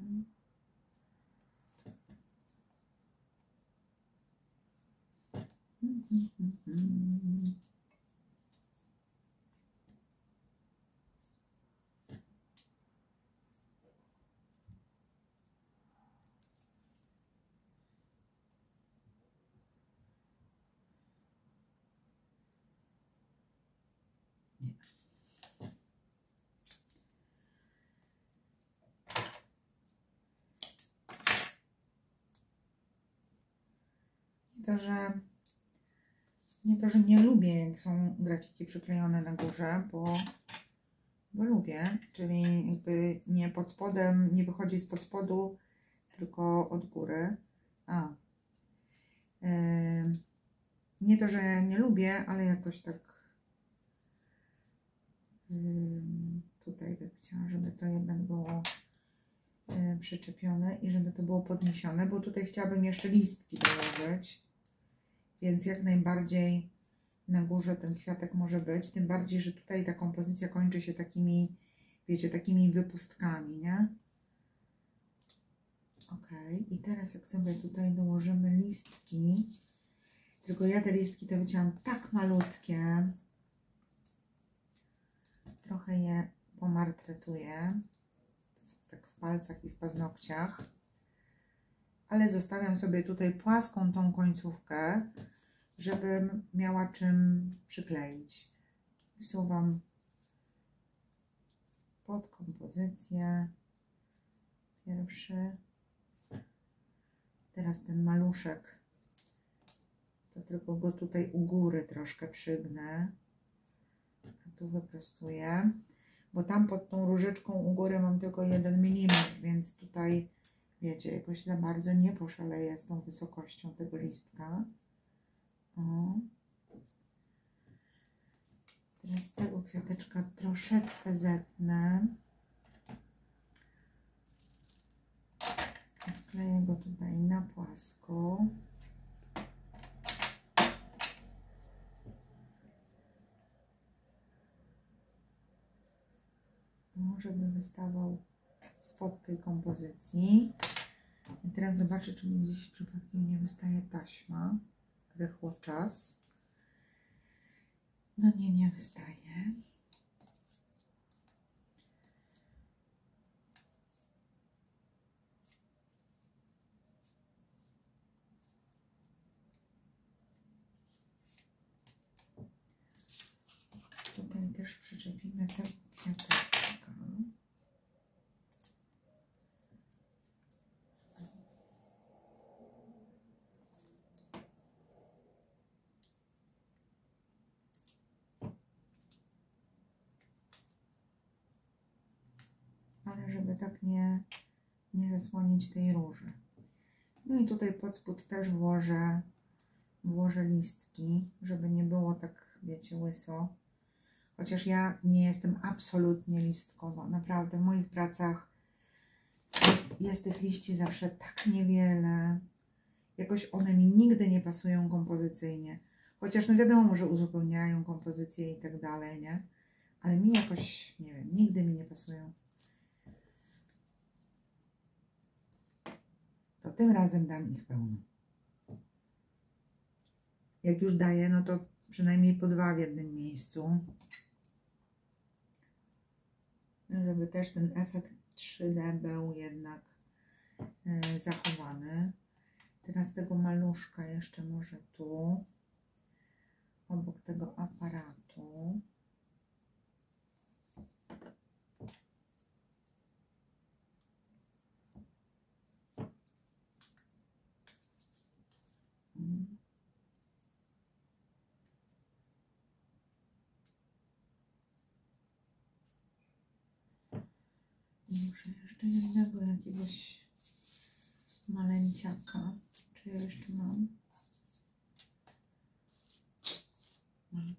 Mm, mm, mm, mm. To, że nie to, że nie lubię, jak są grafiki przyklejone na górze, bo, bo lubię, czyli jakby nie pod spodem, nie wychodzi spod spodu, tylko od góry. A. Yy, nie to, że nie lubię, ale jakoś tak yy, tutaj bym chciała, żeby to jednak było yy, przyczepione i żeby to było podniesione, bo tutaj chciałabym jeszcze listki dołożyć. Więc jak najbardziej na górze ten kwiatek może być, tym bardziej, że tutaj ta kompozycja kończy się takimi, wiecie, takimi wypustkami, nie? Ok, i teraz jak sobie tutaj dołożymy listki, tylko ja te listki to wycięłam tak malutkie, trochę je pomartretuję, tak w palcach i w paznokciach, ale zostawiam sobie tutaj płaską tą końcówkę, żebym miała czym przykleić. Wsuwam pod kompozycję pierwszy. Teraz ten maluszek, to tylko go tutaj u góry troszkę przygnę, a tu wyprostuję, bo tam pod tą różyczką u góry mam tylko jeden milimetr, więc tutaj, wiecie, jakoś za bardzo nie poszaleję z tą wysokością tego listka. O. Teraz z tego kwiateczka troszeczkę zetnę. Wkleję go tutaj na płasko. No, żeby wystawał spod tej kompozycji. I teraz zobaczę, czy mi gdzieś przypadkiem nie wystaje taśma. Rychło w czas. No nie, nie wystaje. Tutaj też przyczepimy te kwiateczka. Ale żeby tak nie, nie zasłonić tej róży. No i tutaj pod spód też włożę, włożę listki, żeby nie było tak, wiecie, łyso. Chociaż ja nie jestem absolutnie listkowa. Naprawdę w moich pracach jest, jest tych liści zawsze tak niewiele. Jakoś one mi nigdy nie pasują kompozycyjnie. Chociaż no wiadomo, że uzupełniają kompozycję i tak dalej, nie? Ale mi jakoś, nie wiem, nigdy mi nie pasują. To tym razem dam ich pełno. Jak już daję, no to przynajmniej po dwa w jednym miejscu. Żeby też ten efekt trzy D był jednak e, zachowany. Teraz tego maluszka jeszcze może tu, obok tego aparatu. Muszę jeszcze jednego jakiegoś maleńciaka. Czy ja jeszcze mam? Mam.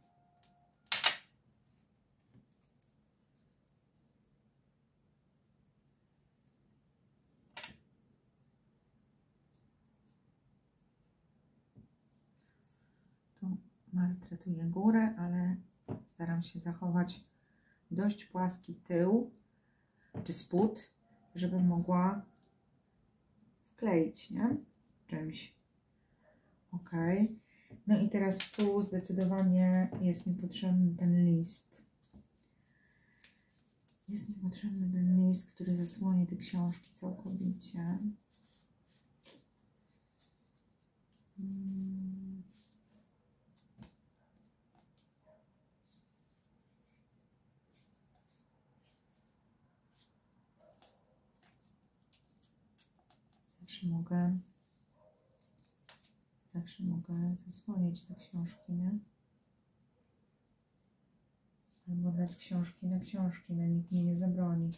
Tu maltretuję górę, ale staram się zachować dość płaski tył czy spód, żeby mogła wkleić, nie? Czymś. Ok. No i teraz tu zdecydowanie jest mi potrzebny ten list. Jest mi potrzebny ten list, który zasłoni te książki całkowicie. Hmm. Zawsze mogę, zawsze mogę zasłonić te książki, nie? Albo dać książki na książki, no nikt mi nie zabroni.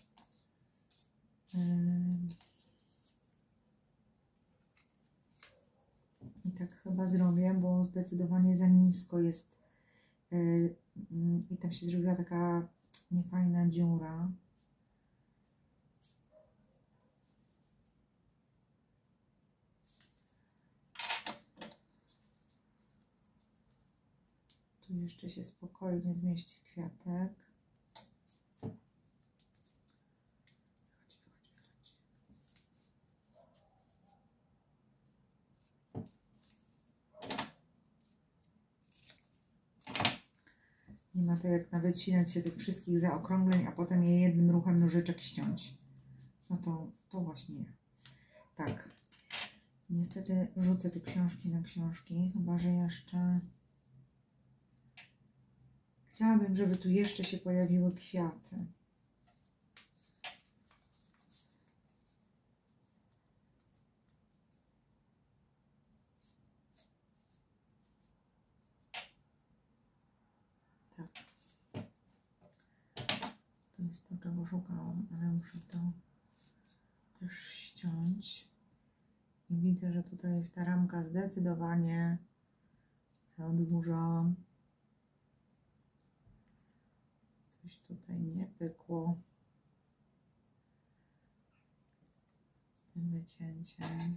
I tak chyba zrobię, bo zdecydowanie za nisko jest i tam się zrobiła taka niefajna dziura. Tu jeszcze się spokojnie zmieści kwiatek. Nie ma to jak nawet ścinać się tych wszystkich zaokrągleń, a potem je jednym ruchem nożyczek ściąć. No to, to właśnie nie. Tak. Niestety rzucę tu książki na książki, chyba że jeszcze... Chciałabym, żeby tu jeszcze się pojawiły kwiaty. Tak. To jest to, czego szukałam, ale muszę to też ściąć. I widzę, że tutaj jest ta ramka zdecydowanie za duża. Coś tutaj nie pykło z tym wycięciem.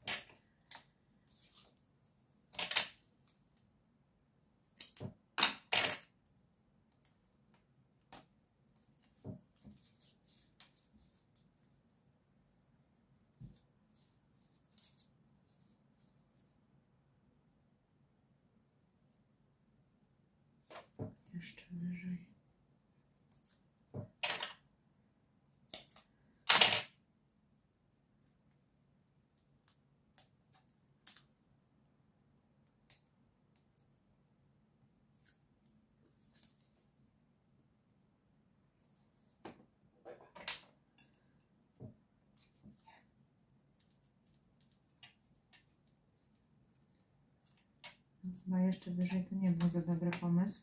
Jeszcze wyżej. Chyba jeszcze wyżej to nie był za dobry pomysł.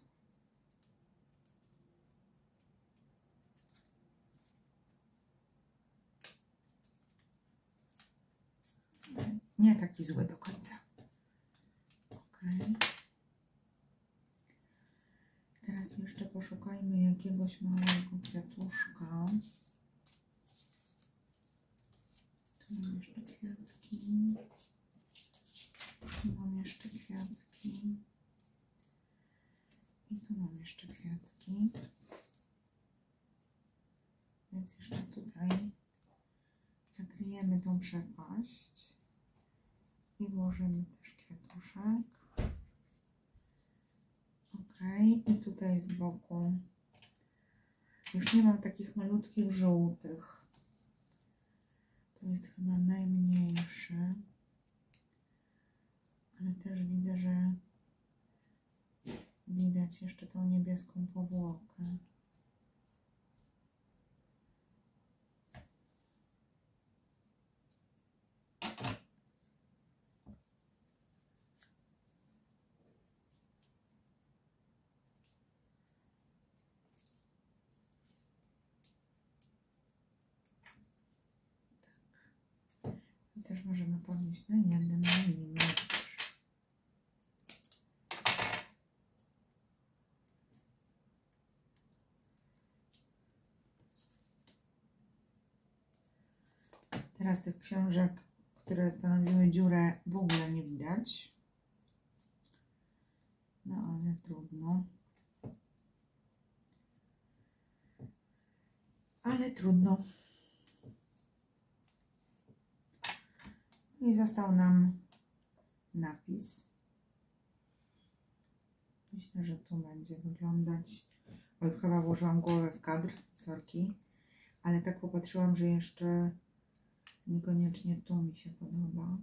Nie taki zły do końca. Ok. Teraz jeszcze poszukajmy jakiegoś małego kwiatuszka. Tu mam jeszcze kwiatki. Tu mam jeszcze kwiatki. I tu mam jeszcze kwiatki. Więc jeszcze tutaj zakryjemy tą przepaść. I włożymy też kwiatuszek. Ok. I tutaj z boku. Już nie mam takich malutkich żółtych. To jest chyba najmniejszy. Ale też widzę, że widać jeszcze tą niebieską powłokę. I też możemy podnieść na jeden milimetr. Teraz tych książek, które stanowiły dziurę, w ogóle nie widać. No ale trudno. Ale trudno. I został nam napis. Myślę, że tu będzie wyglądać. Oj, chyba włożyłam głowę w kadr, sorki. Ale tak popatrzyłam, że jeszcze niekoniecznie tu mi się podoba.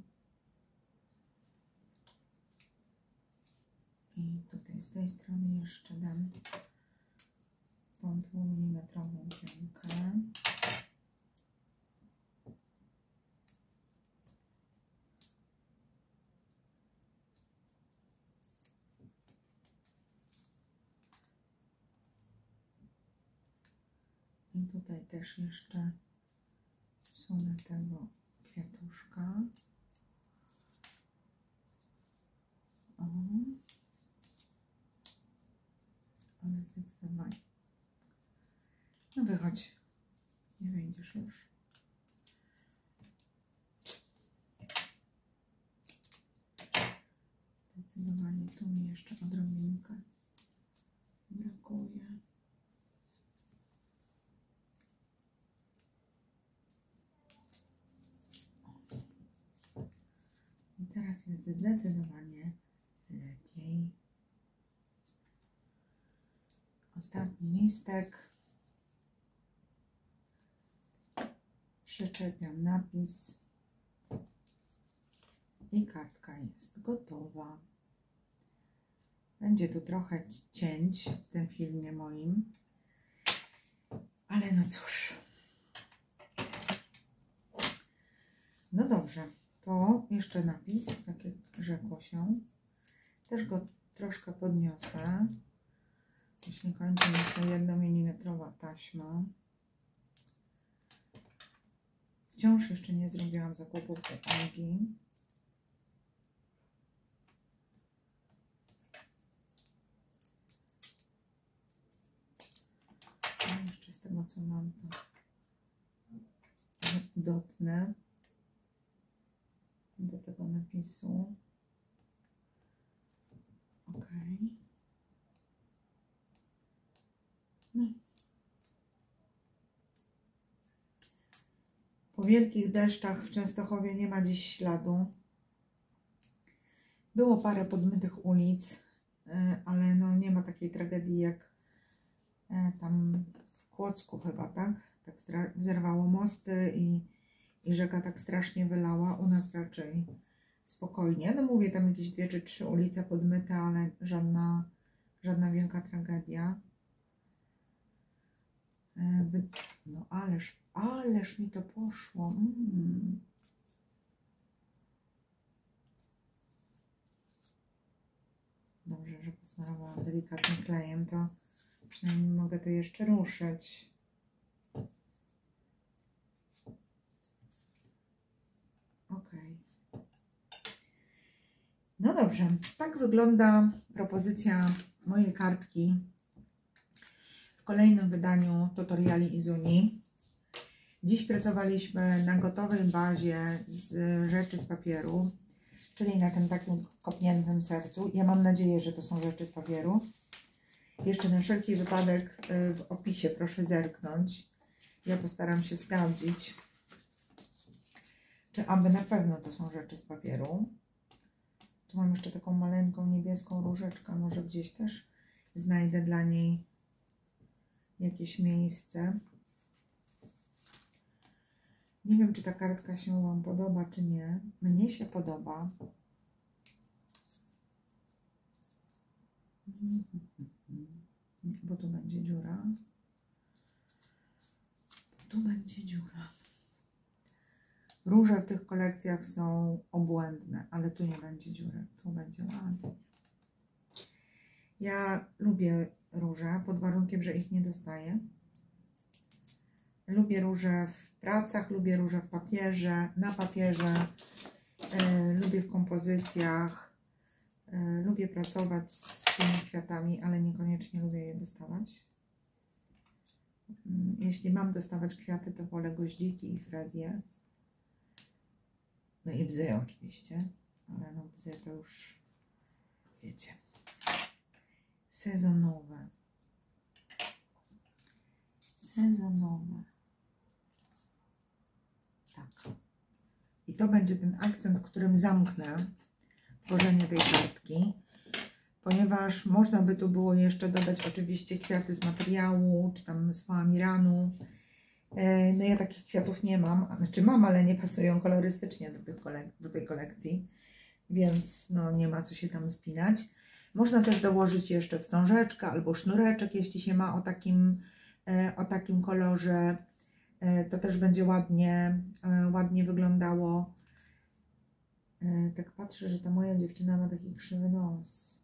I tutaj z tej strony jeszcze dam tą dwumilimetrową piankę. I tutaj też jeszcze sunę tego kwiatuszka. O. Ale zdecydowanie. No wychodź. Nie wyjdziesz już. Zdecydowanie tu mi jeszcze odrobinkę brakuje. I teraz jest zdecydowanie lepiej. Ostatni listek. Przyczepiam napis. I kartka jest gotowa. Będzie tu trochę cięć w tym filmie moim. Ale no cóż. No dobrze. To jeszcze napis, tak jak rzekło się. Też go troszkę podniosę. Jeśli kończy mi się jednomilimetrowa taśma. Wciąż jeszcze nie zrobiłam zakupów do Olgi. A jeszcze z tego, co mam, to dotnę do tego napisu. Ok. No. Po wielkich deszczach w Częstochowie nie ma dziś śladu. Było parę podmytych ulic, ale no nie ma takiej tragedii jak tam w Kłodzku chyba, tak? Tak zerwało mosty i, i rzeka tak strasznie wylała. U nas raczej spokojnie. No mówię, tam jakieś dwie czy trzy ulice podmyte, ale żadna, żadna wielka tragedia. No ależ, ależ mi to poszło. Mm. Dobrze, że posmarowałam delikatnie klejem, to przynajmniej mogę to jeszcze ruszyć. Ok. No dobrze, tak wygląda propozycja mojej kartki w kolejnym wydaniu tutoriali Izuni. Dziś pracowaliśmy na gotowej bazie z rzeczy z papieru, czyli na tym takim kopniętym sercu. Ja mam nadzieję, że to są rzeczy z papieru. Jeszcze na wszelki wypadek w opisie proszę zerknąć. Ja postaram się sprawdzić, czy aby na pewno to są rzeczy z papieru. Tu mam jeszcze taką maleńką niebieską różeczkę. Może gdzieś też znajdę dla niej jakieś miejsce. Nie wiem, czy ta kartka się Wam podoba, czy nie. Mnie się podoba. Nie, bo tu będzie dziura. Tu będzie dziura. Róże w tych kolekcjach są obłędne, ale tu nie będzie dziury. Tu będzie ładnie. Ja lubię róże, pod warunkiem, że ich nie dostaję. Lubię róże w pracach, lubię róże w papierze, na papierze. Yy, lubię w kompozycjach. Yy, lubię pracować z tymi kwiatami, ale niekoniecznie lubię je dostawać. Yy, jeśli mam dostawać kwiaty, to wolę goździki i frezje. No i bzy oczywiście, ale no bzy to już wiecie. Sezonowe. Sezonowe. Tak. I to będzie ten akcent, którym zamknę tworzenie tej kartki, ponieważ można by tu było jeszcze dodać oczywiście kwiaty z materiału, czy tam z foamiranu. No ja takich kwiatów nie mam, znaczy mam, ale nie pasują kolorystycznie do, tych kolek do tej kolekcji, więc no nie ma co się tam spinać. Można też dołożyć jeszcze wstążeczkę albo sznureczek, jeśli się ma o takim, o takim kolorze. To też będzie ładnie, ładnie wyglądało. Tak patrzę, że ta moja dziewczyna ma taki krzywy nos.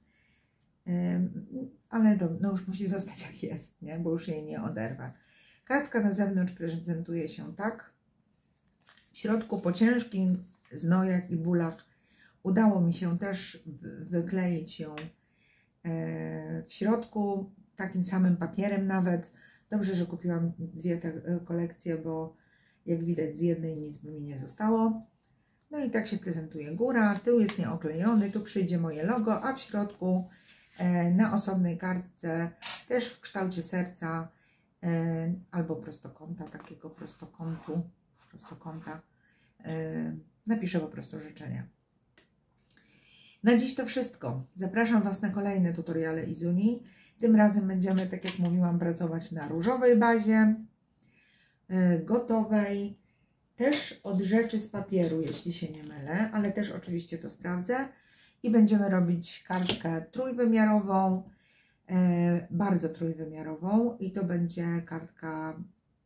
Ale do, no już musi zostać jak jest, nie? Bo już jej nie oderwę. Kartka na zewnątrz prezentuje się tak. W środku po ciężkim znojach i bólach udało mi się też wykleić ją w środku takim samym papierem nawet. Dobrze, że kupiłam dwie te kolekcje, bo jak widać z jednej nic by mi nie zostało. No i tak się prezentuje góra, tył jest nieoklejony, tu przyjdzie moje logo, a w środku na osobnej kartce też w kształcie serca albo prostokąta, takiego prostokątu, prostokąta, napiszę po prostu życzenia. Na dziś to wszystko. Zapraszam Was na kolejne tutoriale Izuni. Tym razem będziemy, tak jak mówiłam, pracować na różowej bazie, yy, gotowej, też od rzeczy z papieru, jeśli się nie mylę, ale też oczywiście to sprawdzę. I będziemy robić kartkę trójwymiarową, yy, bardzo trójwymiarową i to będzie kartka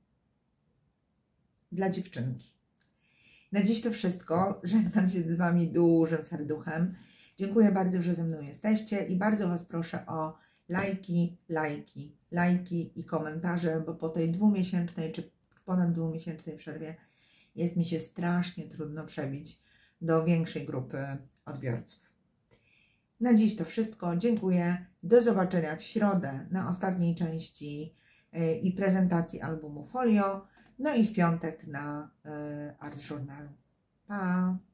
dla dziewczynki. Na dziś to wszystko. Żegnam się z Wami dużym serduchem. Dziękuję bardzo, że ze mną jesteście i bardzo Was proszę o lajki, lajki, lajki i komentarze, bo po tej dwumiesięcznej czy ponad dwumiesięcznej przerwie jest mi się strasznie trudno przebić do większej grupy odbiorców. Na dziś to wszystko. Dziękuję. Do zobaczenia w środę na ostatniej części i prezentacji albumu Folio. No i w piątek na y, Art Journalu. Pa!